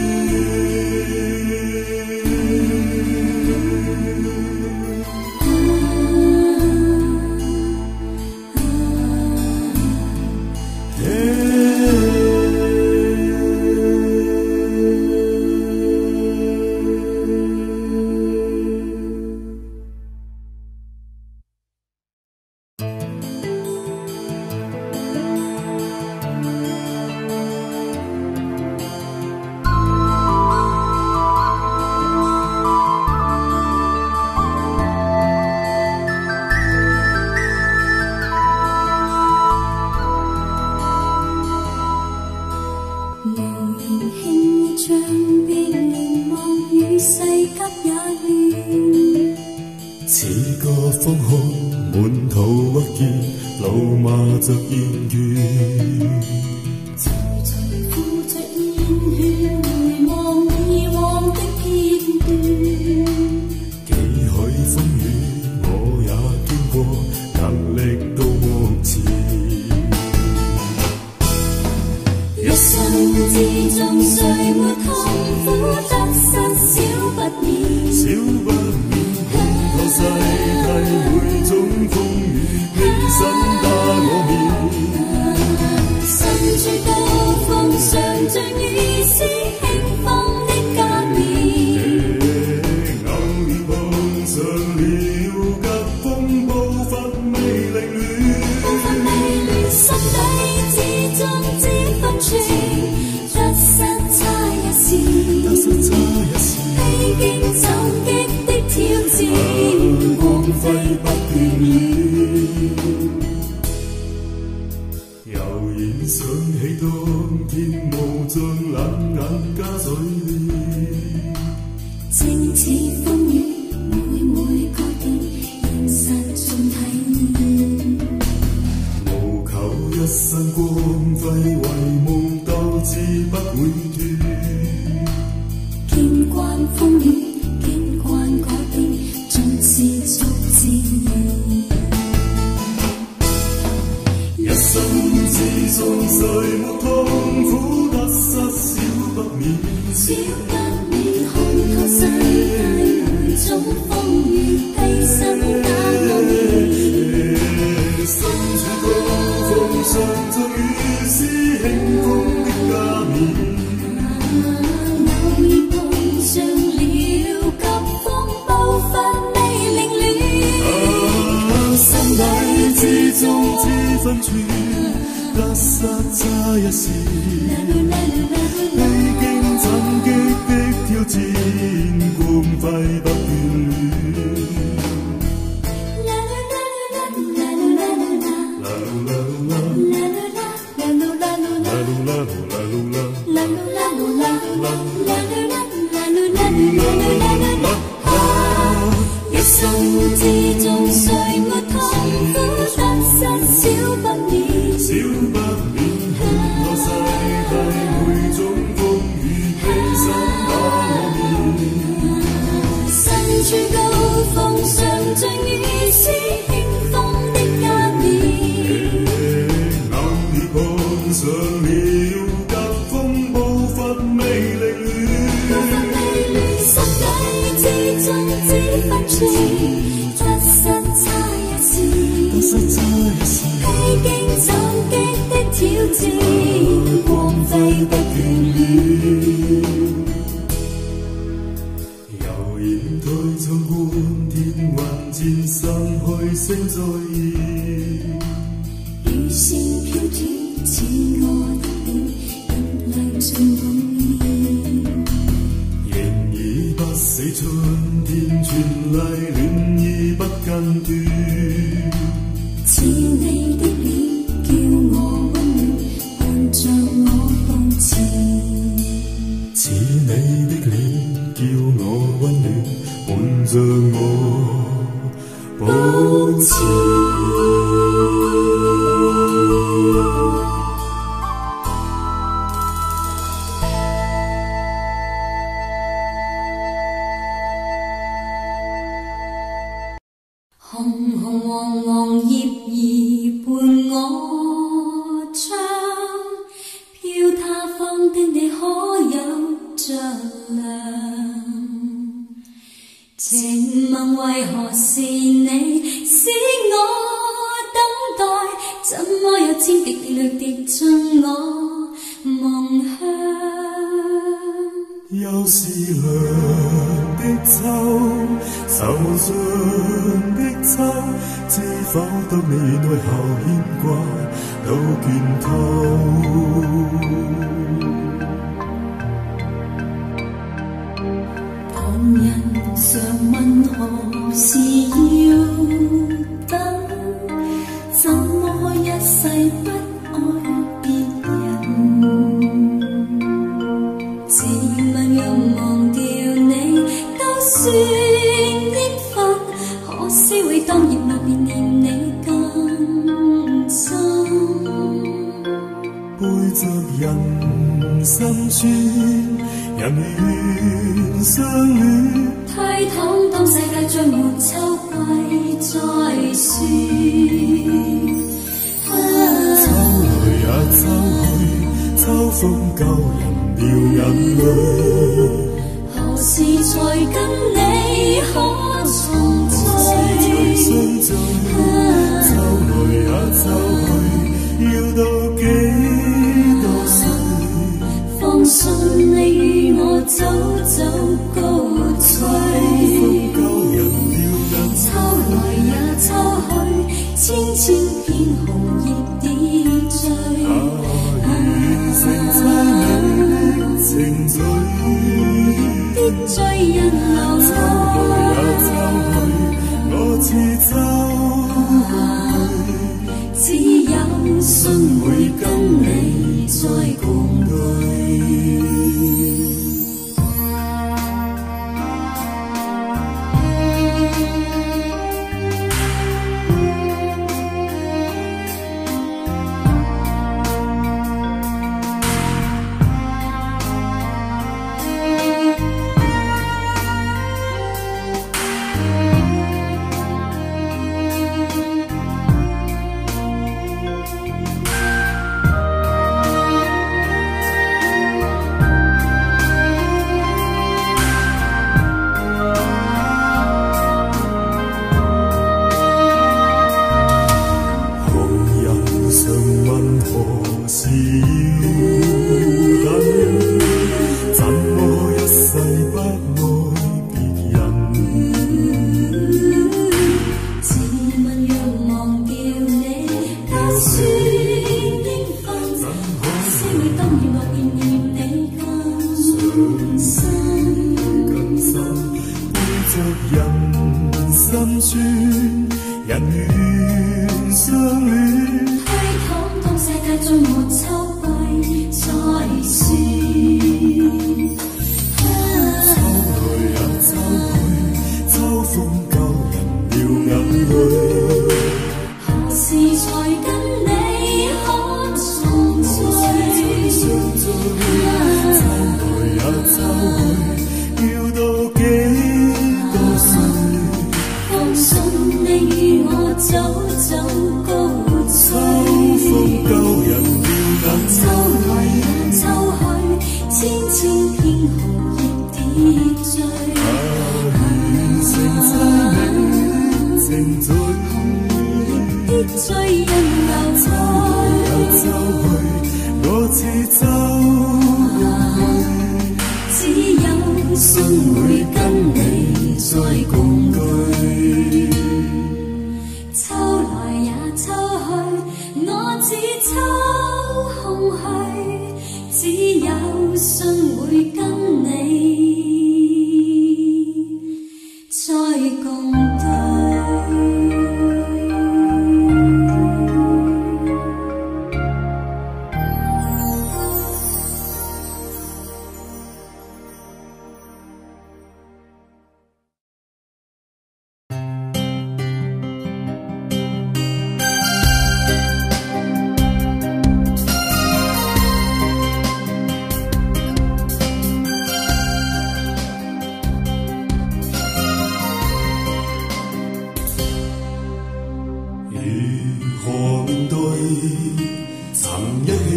似個風空滿途鬱結，怒罵着厭倦。 徐徐付着熱血，回望以往的片段。 幾許風雨我也經過，能力到目前。 一生之中誰沒痛苦得失少不免， 少不免。世替每種風雨，犧牲打我面。 身處高峰上，像雨絲輕風的加冕。 偶然碰上了急風，步伐未凌亂， 步伐未亂，心底之中知分寸，得失差一線， 得失差一線， 披荊斬棘的挑戰。 揮不斷亂，悠然想起當天無盡冷眼加嘴臉， 正似風雨每每改變，現實中體驗。 無求一生光輝，為夢鬥志不會斷。 見慣風雨，見慣改變，盡是逐漸。 一生之中誰沒痛苦，得失少不免， 少不免看透世界每種風雨，犧牲打我面。 身處高峰上，像雨絲輕風的加冕。 偶然碰上了急風，步伐未凌亂。 心底之中知分寸，得失差一線。披荊斬棘的挑戰，光輝不斷亂。 一生之中誰沒痛苦，得失少不免， 少不免看透世界每種風雨，犧牲打我面。 身處高峰上，像雨絲輕風的加冕。 偶然碰上了急風，步伐未凌亂， 步伐未亂，心底之中知分寸，得失差一線， 得失差一線， 披荊斬棘的挑戰，光輝不斷亂。 悠然抬頭觀天雲漸散去，聲再現。 雨線飄斷，似我的臉，眼淚盡滿面。 仍已不死春天，全麗暖意不間斷。 似你的臉，叫我溫暖，伴着我步前。 似你的臉，叫我溫暖，伴着我步前。 紅紅黃黃葉兒情问为何是你使我等待？怎么有千滴滴泪滴进我梦乡？ 又是凉的秋，愁无尽的秋，知否得你愛後牽掛到倦透。 旁人常問何時要等，怎麼一世不愛別人？自問若忘掉你，都算應份，可惜會當葉落便念你更深。 背着人心酸，人願相戀。 推搪當世界再沒秋季再說。 秋來也秋去，秋風救人掉眼淚。 何時才跟你可重聚？ 相聚，秋來也秋去，要到幾多歲？ 放信你與我早早高翠。秋來也秋去，千千片紅葉跌醉。 完成凄美情緒， 的醉人流淚。 秋來也秋去，我似秋去， 只有信會跟你再共對。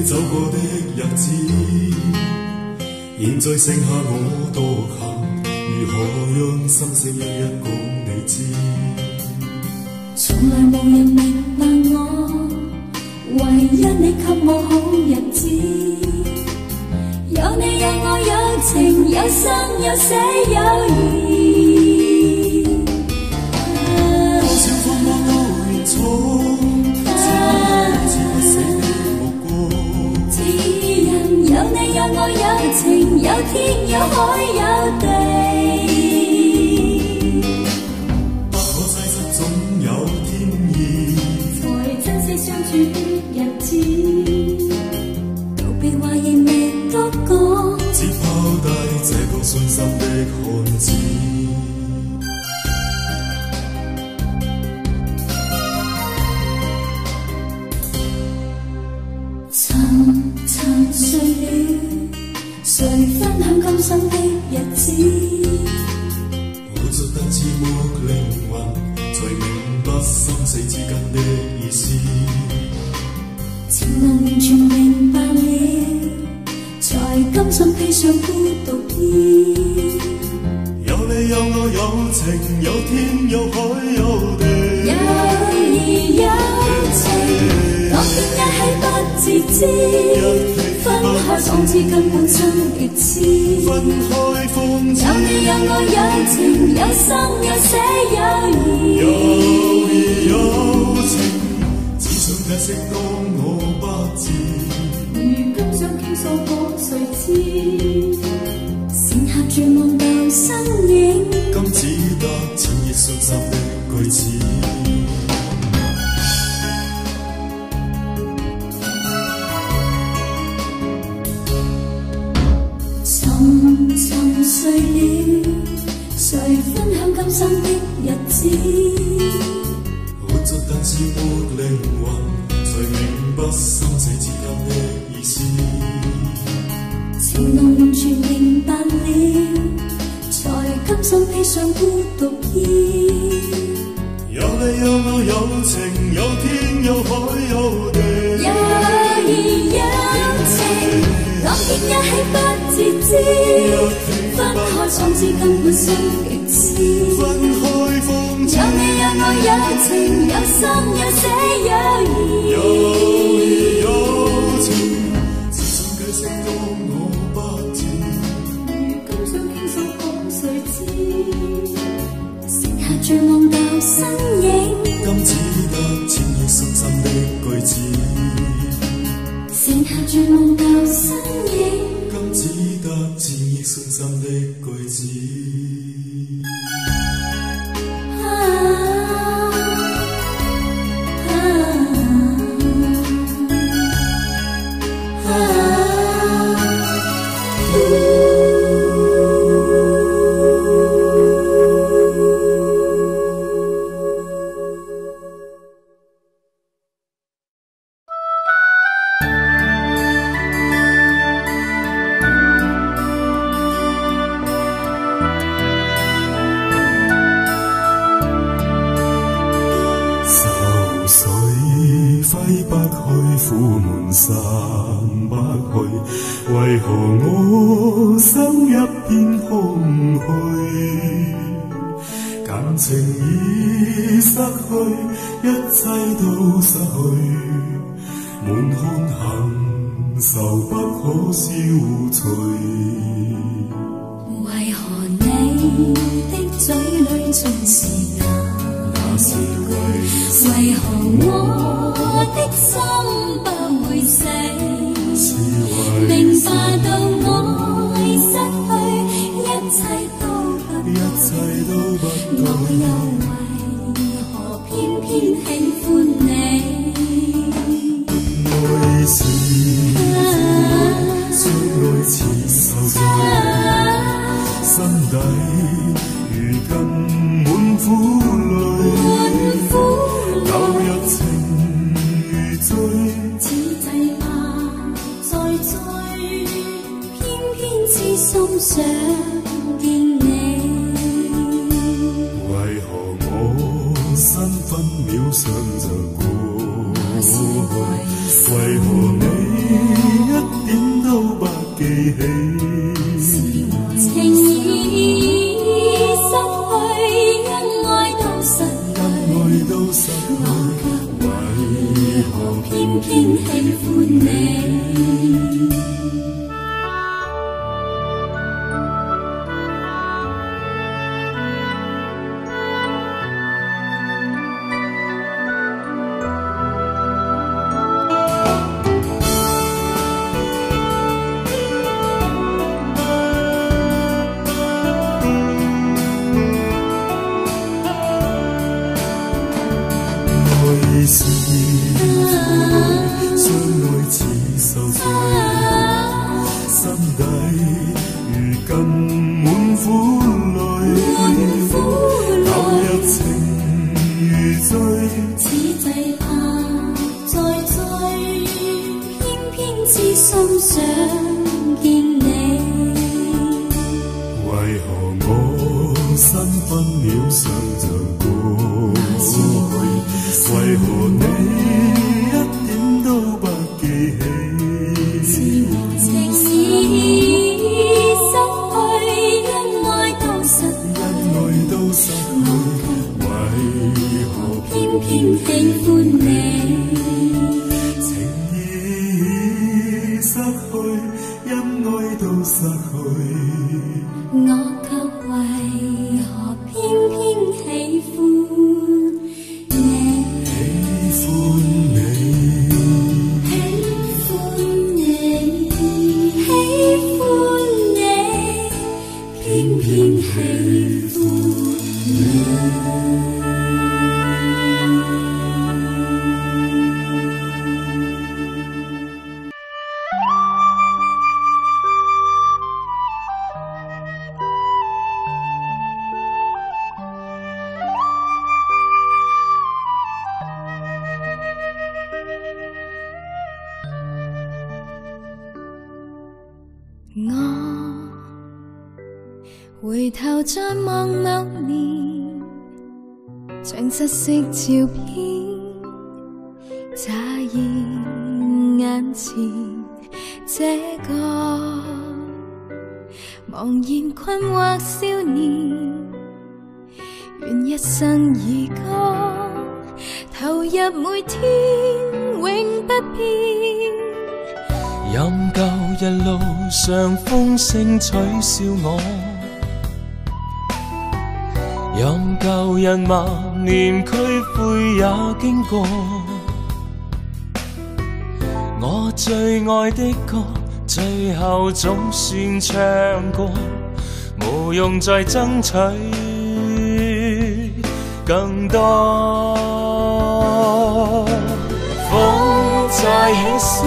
現在剩下我獨行， 如何讓心聲一一講你知？ 從來無人明白我，唯一你給我好日子。有你有我有情有生有死有義。 多少風波都願闖，只不死的目光。 自人有你有我有情有天有海有地。 不可世實總有天意， 才珍惜相處的日子。道別話仍未多講， 只拋低這個傷心的漢子。 沉沉睡了，誰分享今生的日子？ 活着得似沒靈魂，才明白生死之間的意思。 情能完全明白了，才甘心披上孤獨衣。 有你有我有情有天有海有地， 有義有情，當天一起不自知，分開創至根本生極痴。 分開方知， 有你有我有情有生有死有義， 有義有情，只想解釋當我不知。 如今想傾訴講誰知？剩下絕望舊身影， 今只得淺熱傷心的句子。 沉沉睡了，誰分享今生的日子？ 活着但是沒靈魂，才明白生死之間的意思。 情能完全明白了，才甘心披上孤獨衣。 有你有我有情有天有海有地， 有義有情，當天一起不自知，分開創至根本生極痴。 分開方知， 有你有我有情有生有死有義， 有義有情，只想解釋當我不知。 如今想傾訴講誰知？剩下絕望舊身影， 今只得淺熱傷心的句子。 剩下絕望舊身影， 今只得淺熱傷心的句子。揮不去，苦悶散不去，為何我心一片空虛？感情已失去，一切都失去，滿腔恨愁不可消除。 為何你的嘴裏盡是那是句？為何我的心不會死？明白到愛失去，一切都不對，我又為何偏偏喜歡你？ 愛是將愛似受罪，心底如今滿苦淚，舊日情如醉， 此際怕再追，偏偏痴心想見你。 為何我身分秒上就過去？為何你一點都不記起？ 情已滿苦淚，投入情如醉， 此際怕再追，偏偏痴心想見你。 為何我身分秒上就過去？為何你一點都不記起？ 情是失去，因愛都失去， 因愛都失去，為何偏偏喜歡你？ 情已失去，因愛都失去， 我卻為何偏偏喜歡你？ 喜歡你。 喜歡你，喜歡你，偏偏喜歡你。我回頭再望某年，像失色照片，乍現眼前這個茫然困惑少年，願一生以歌投入每天，永不變。 任舊日路上風聲取笑我，任舊人萬年區悔也經過，我最愛的歌最後總算唱過，無用再爭取更多。風再起時，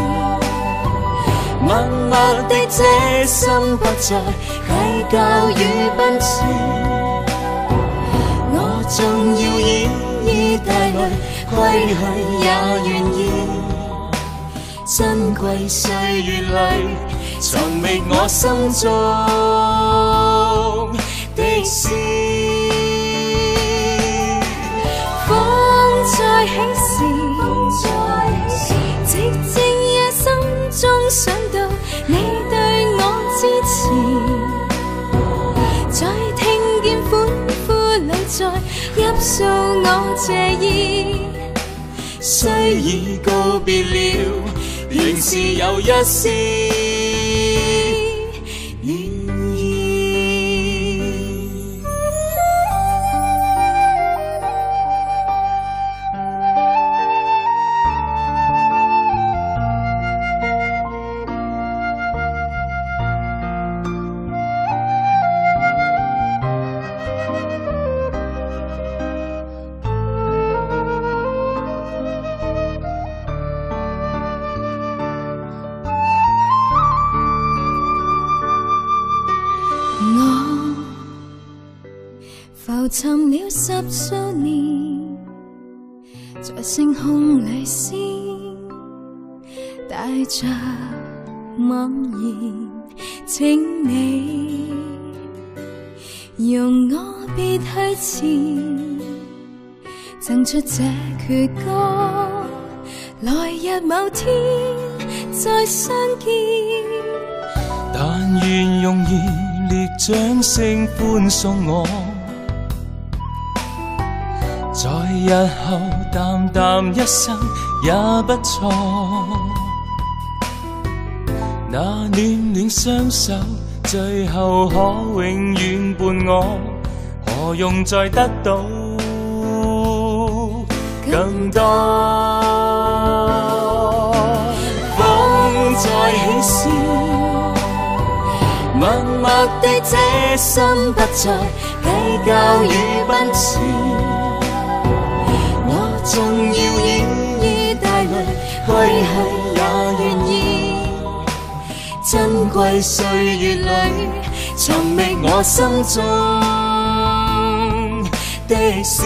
默默地這心不再計較與奔馳，我縱要演繹帶淚歸去也願意。珍貴歲月裏尋覓我心中的詩。風再起時，寂靜夜心中想到你對我支持，再聽見歡呼裏再泣訴我謝意。雖已告別了，仍是有一絲暖意。浮沉了十數年，在星空裏先帶着茫然，請你容我別去前，贈出這闕歌，來日某天再相見。但願用熱烈掌聲歡送我，在日後淡淡一生也不錯。那暖暖雙手最後可永遠伴我，何用再得到更多？風再起時，默默地這心不再計較與奔馳，縱要演繹帶淚歸去也願意。珍貴歲月裏尋覓我心中的詩。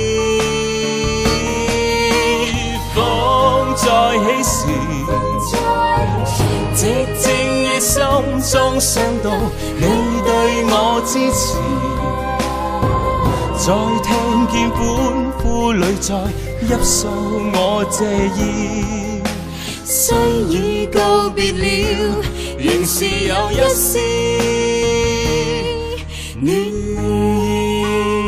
風再起時，寂靜於心中想到你對我支持，再聽見歡呼裏再泣訴我謝意。 雖已告別了，仍是有一絲暖意，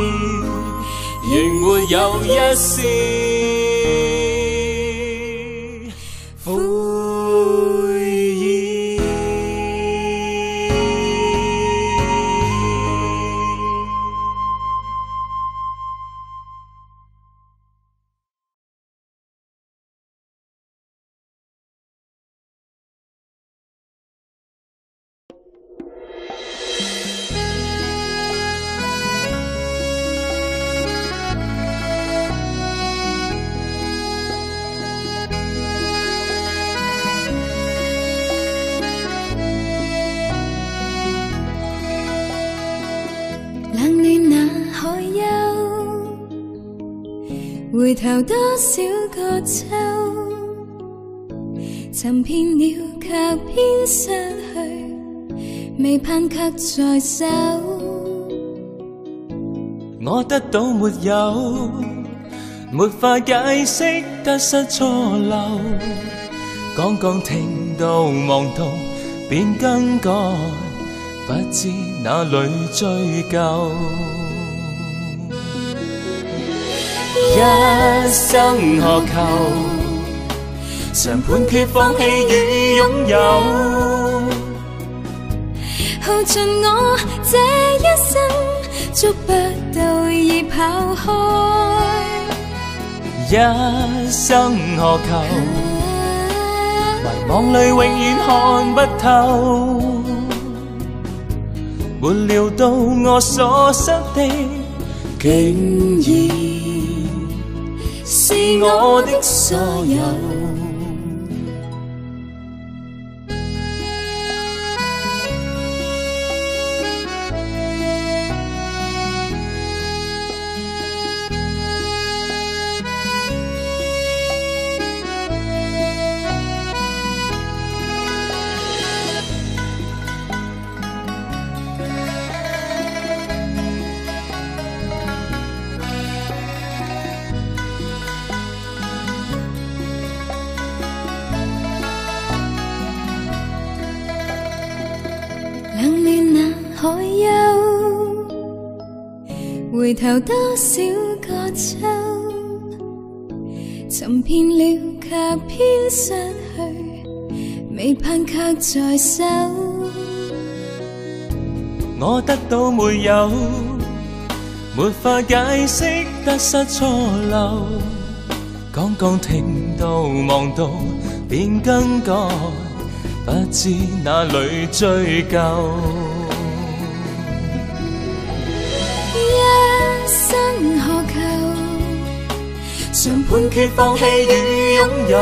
仍沒有一絲悔意。 冷暖那海丘，回頭多少個秋，尋遍了卻偏失去，未盼卻在手。 我得到沒有，沒法解釋得失錯漏，剛剛聽到望到便更改，不知哪裏追究。一生何求，常判決放棄與擁有， 耗盡我這一生，捉不到已跑開。 一生何求，迷惘裏永遠看不透，沒料到我所失的，竟然是我的所有。 冷暖那海丘，回頭多少個秋，尋遍了卻偏失去，未盼卻在手。 我得到沒有，沒法解釋得失錯漏，剛剛聽到望到便更改，不知哪裏追究。 一生何求， 常判決放棄與擁有，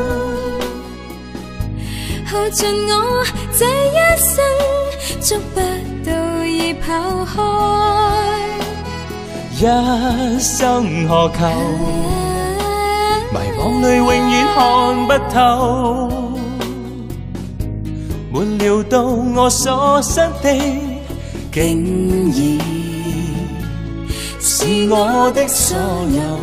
耗盡我這一生，捉不到已跑開。 一生何求，迷惘裏永遠看不透，沒料到我所失的，竟然是我的所有。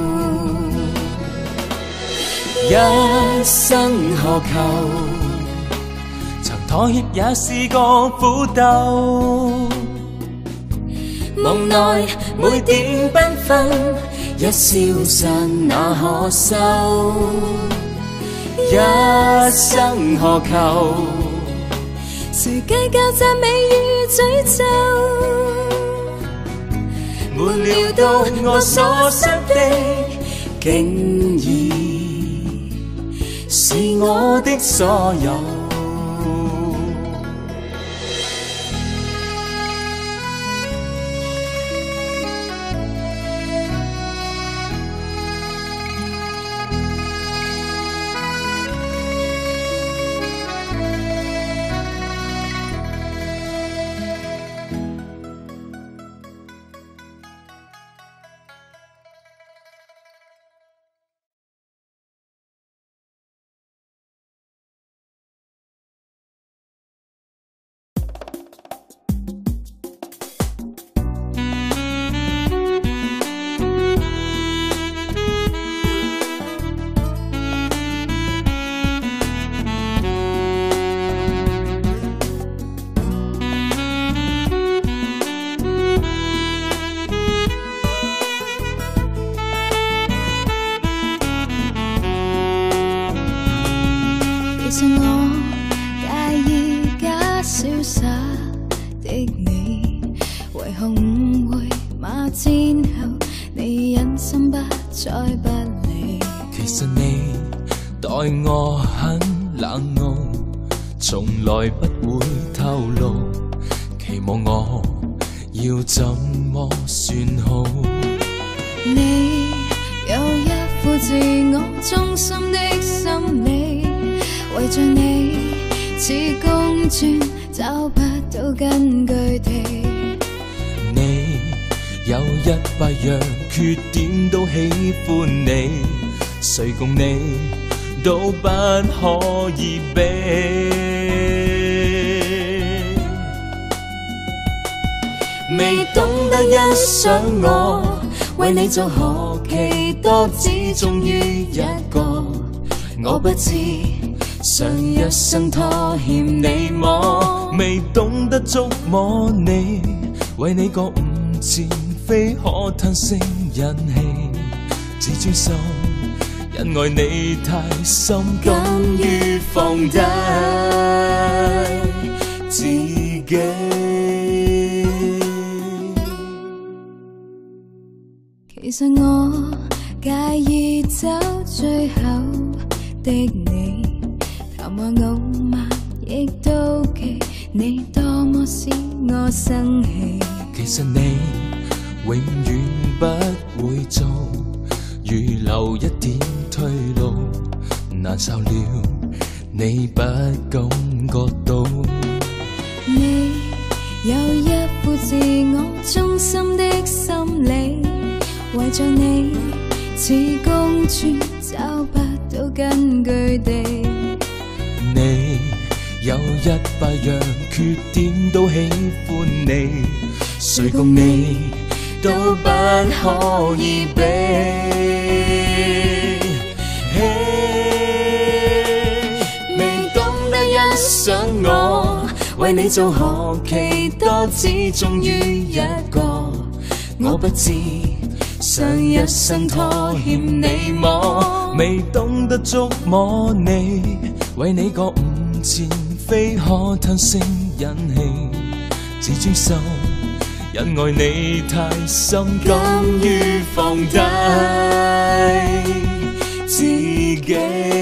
一生何求，曾妥協也試過苦鬥，夢內每點繽紛，一消散那可收。一生何求， 誰計較讚美與詛咒？ 沒料到我所失的，竟然是我的所有。 你，為何誤會罵戰後，你忍心不再不理？ 其實你待我很冷傲，從來不會透露，期望我要怎麼算好？ 你有一副自我中心的心理，為着你似公轉找不到根據地。 你有一百樣缺點都喜歡你，誰共你都不可以比。未懂得欣賞我，為你做何其多，只忠於一個。我不知上一生拖欠你麼，未懂得觸摸你，為你覺悟前非可嘆聲忍氣，自尊心因愛你太深，甘於放低自己。 其實我介意走最後的你，談話傲慢亦妒忌，你多麼使我生氣。 其實你永遠不會做，預留一點退路，難受了你不感覺到。 你有一副自我中心的心理，為着你似公轉找不到根據地。 你有一百樣缺點都喜歡你，誰共你都不可以比。未懂得欣賞我，為你做何其多，只忠於一個。我不知上一生拖欠你麼，未懂得觸摸你，為你覺悟前非可嘆聲忍氣，自尊心因愛你太深，甘於放低自己。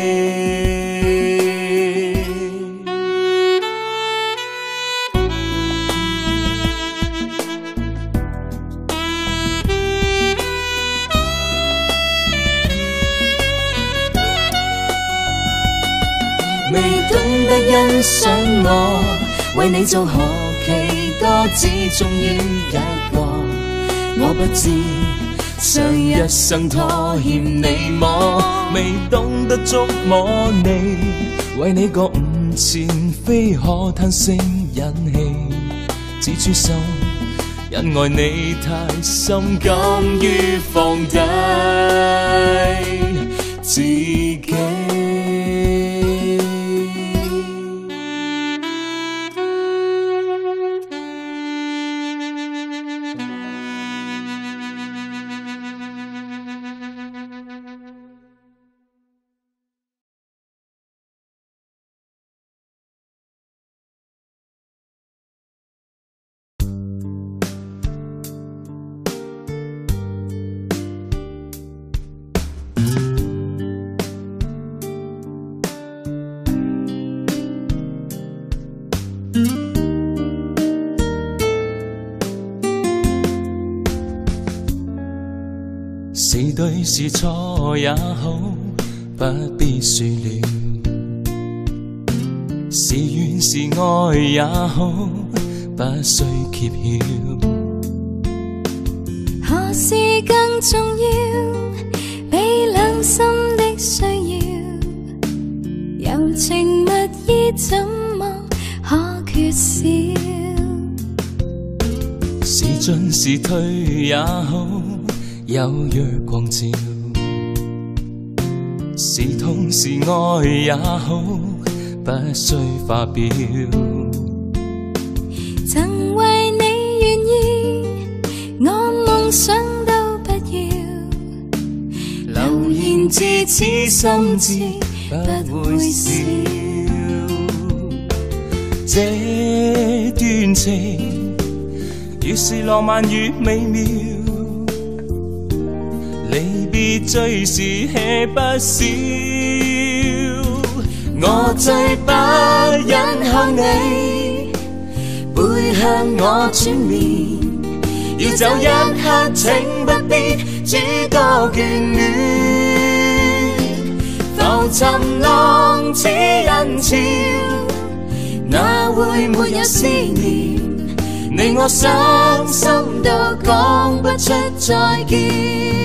未懂得欣賞我，為你做何其多，只忠於一個。我不知上一生拖欠你麼，未懂得觸摸你，為你覺悟前非可嘆聲忍氣，自尊心因愛你太深，甘於放低自己。是對是錯也好，不必說了。是怨是愛也好，不需揭曉。 何事更重要？比兩心的需要，柔情蜜意怎麼可缺少？ 是進是退也好，有若光照，是痛是愛也好，不需發表。 曾為你願意，我夢想都不要， 流言至此心知不會少。這段情越是浪漫越美妙。離別最是吃不消，我最不忍看你背向我轉面，要走一刻請不必諸多眷戀，浮沉浪似人潮，哪會沒有思念？你我傷心到講不出再見。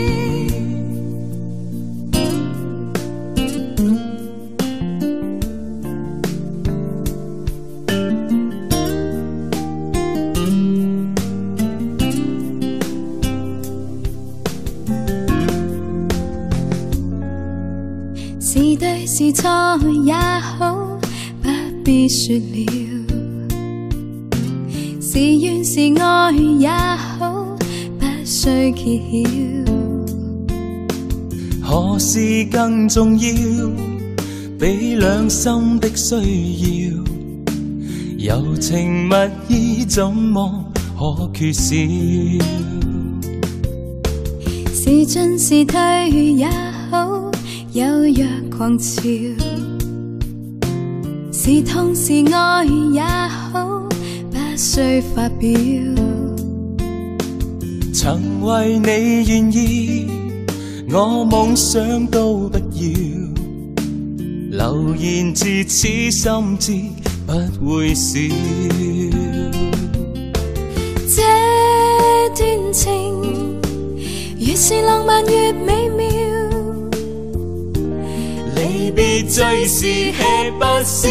是對是錯也好，不必說了。是怨是愛也好，不需揭曉。 何事更重要？比兩心的需要，柔情蜜意怎麼可缺少？ 是進是退也好，有若狂潮，是痛是愛也好，不需發表。 曾為你願意，我夢想都不要，留言至此心知不會少。 這段情越是浪漫越美妙， 離別最是吃不消，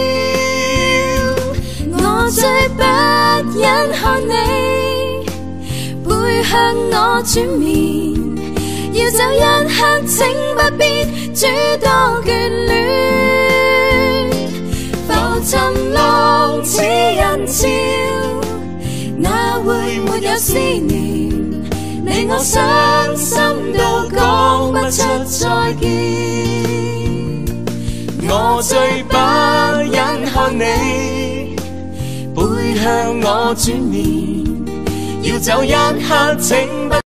我最不忍看你背向我轉面，要走一刻請不必諸多眷戀，浮沉浪似人潮，哪會沒有思念？你我傷心到講不出再見。 我最不忍看你背向我轉面，要走一刻請不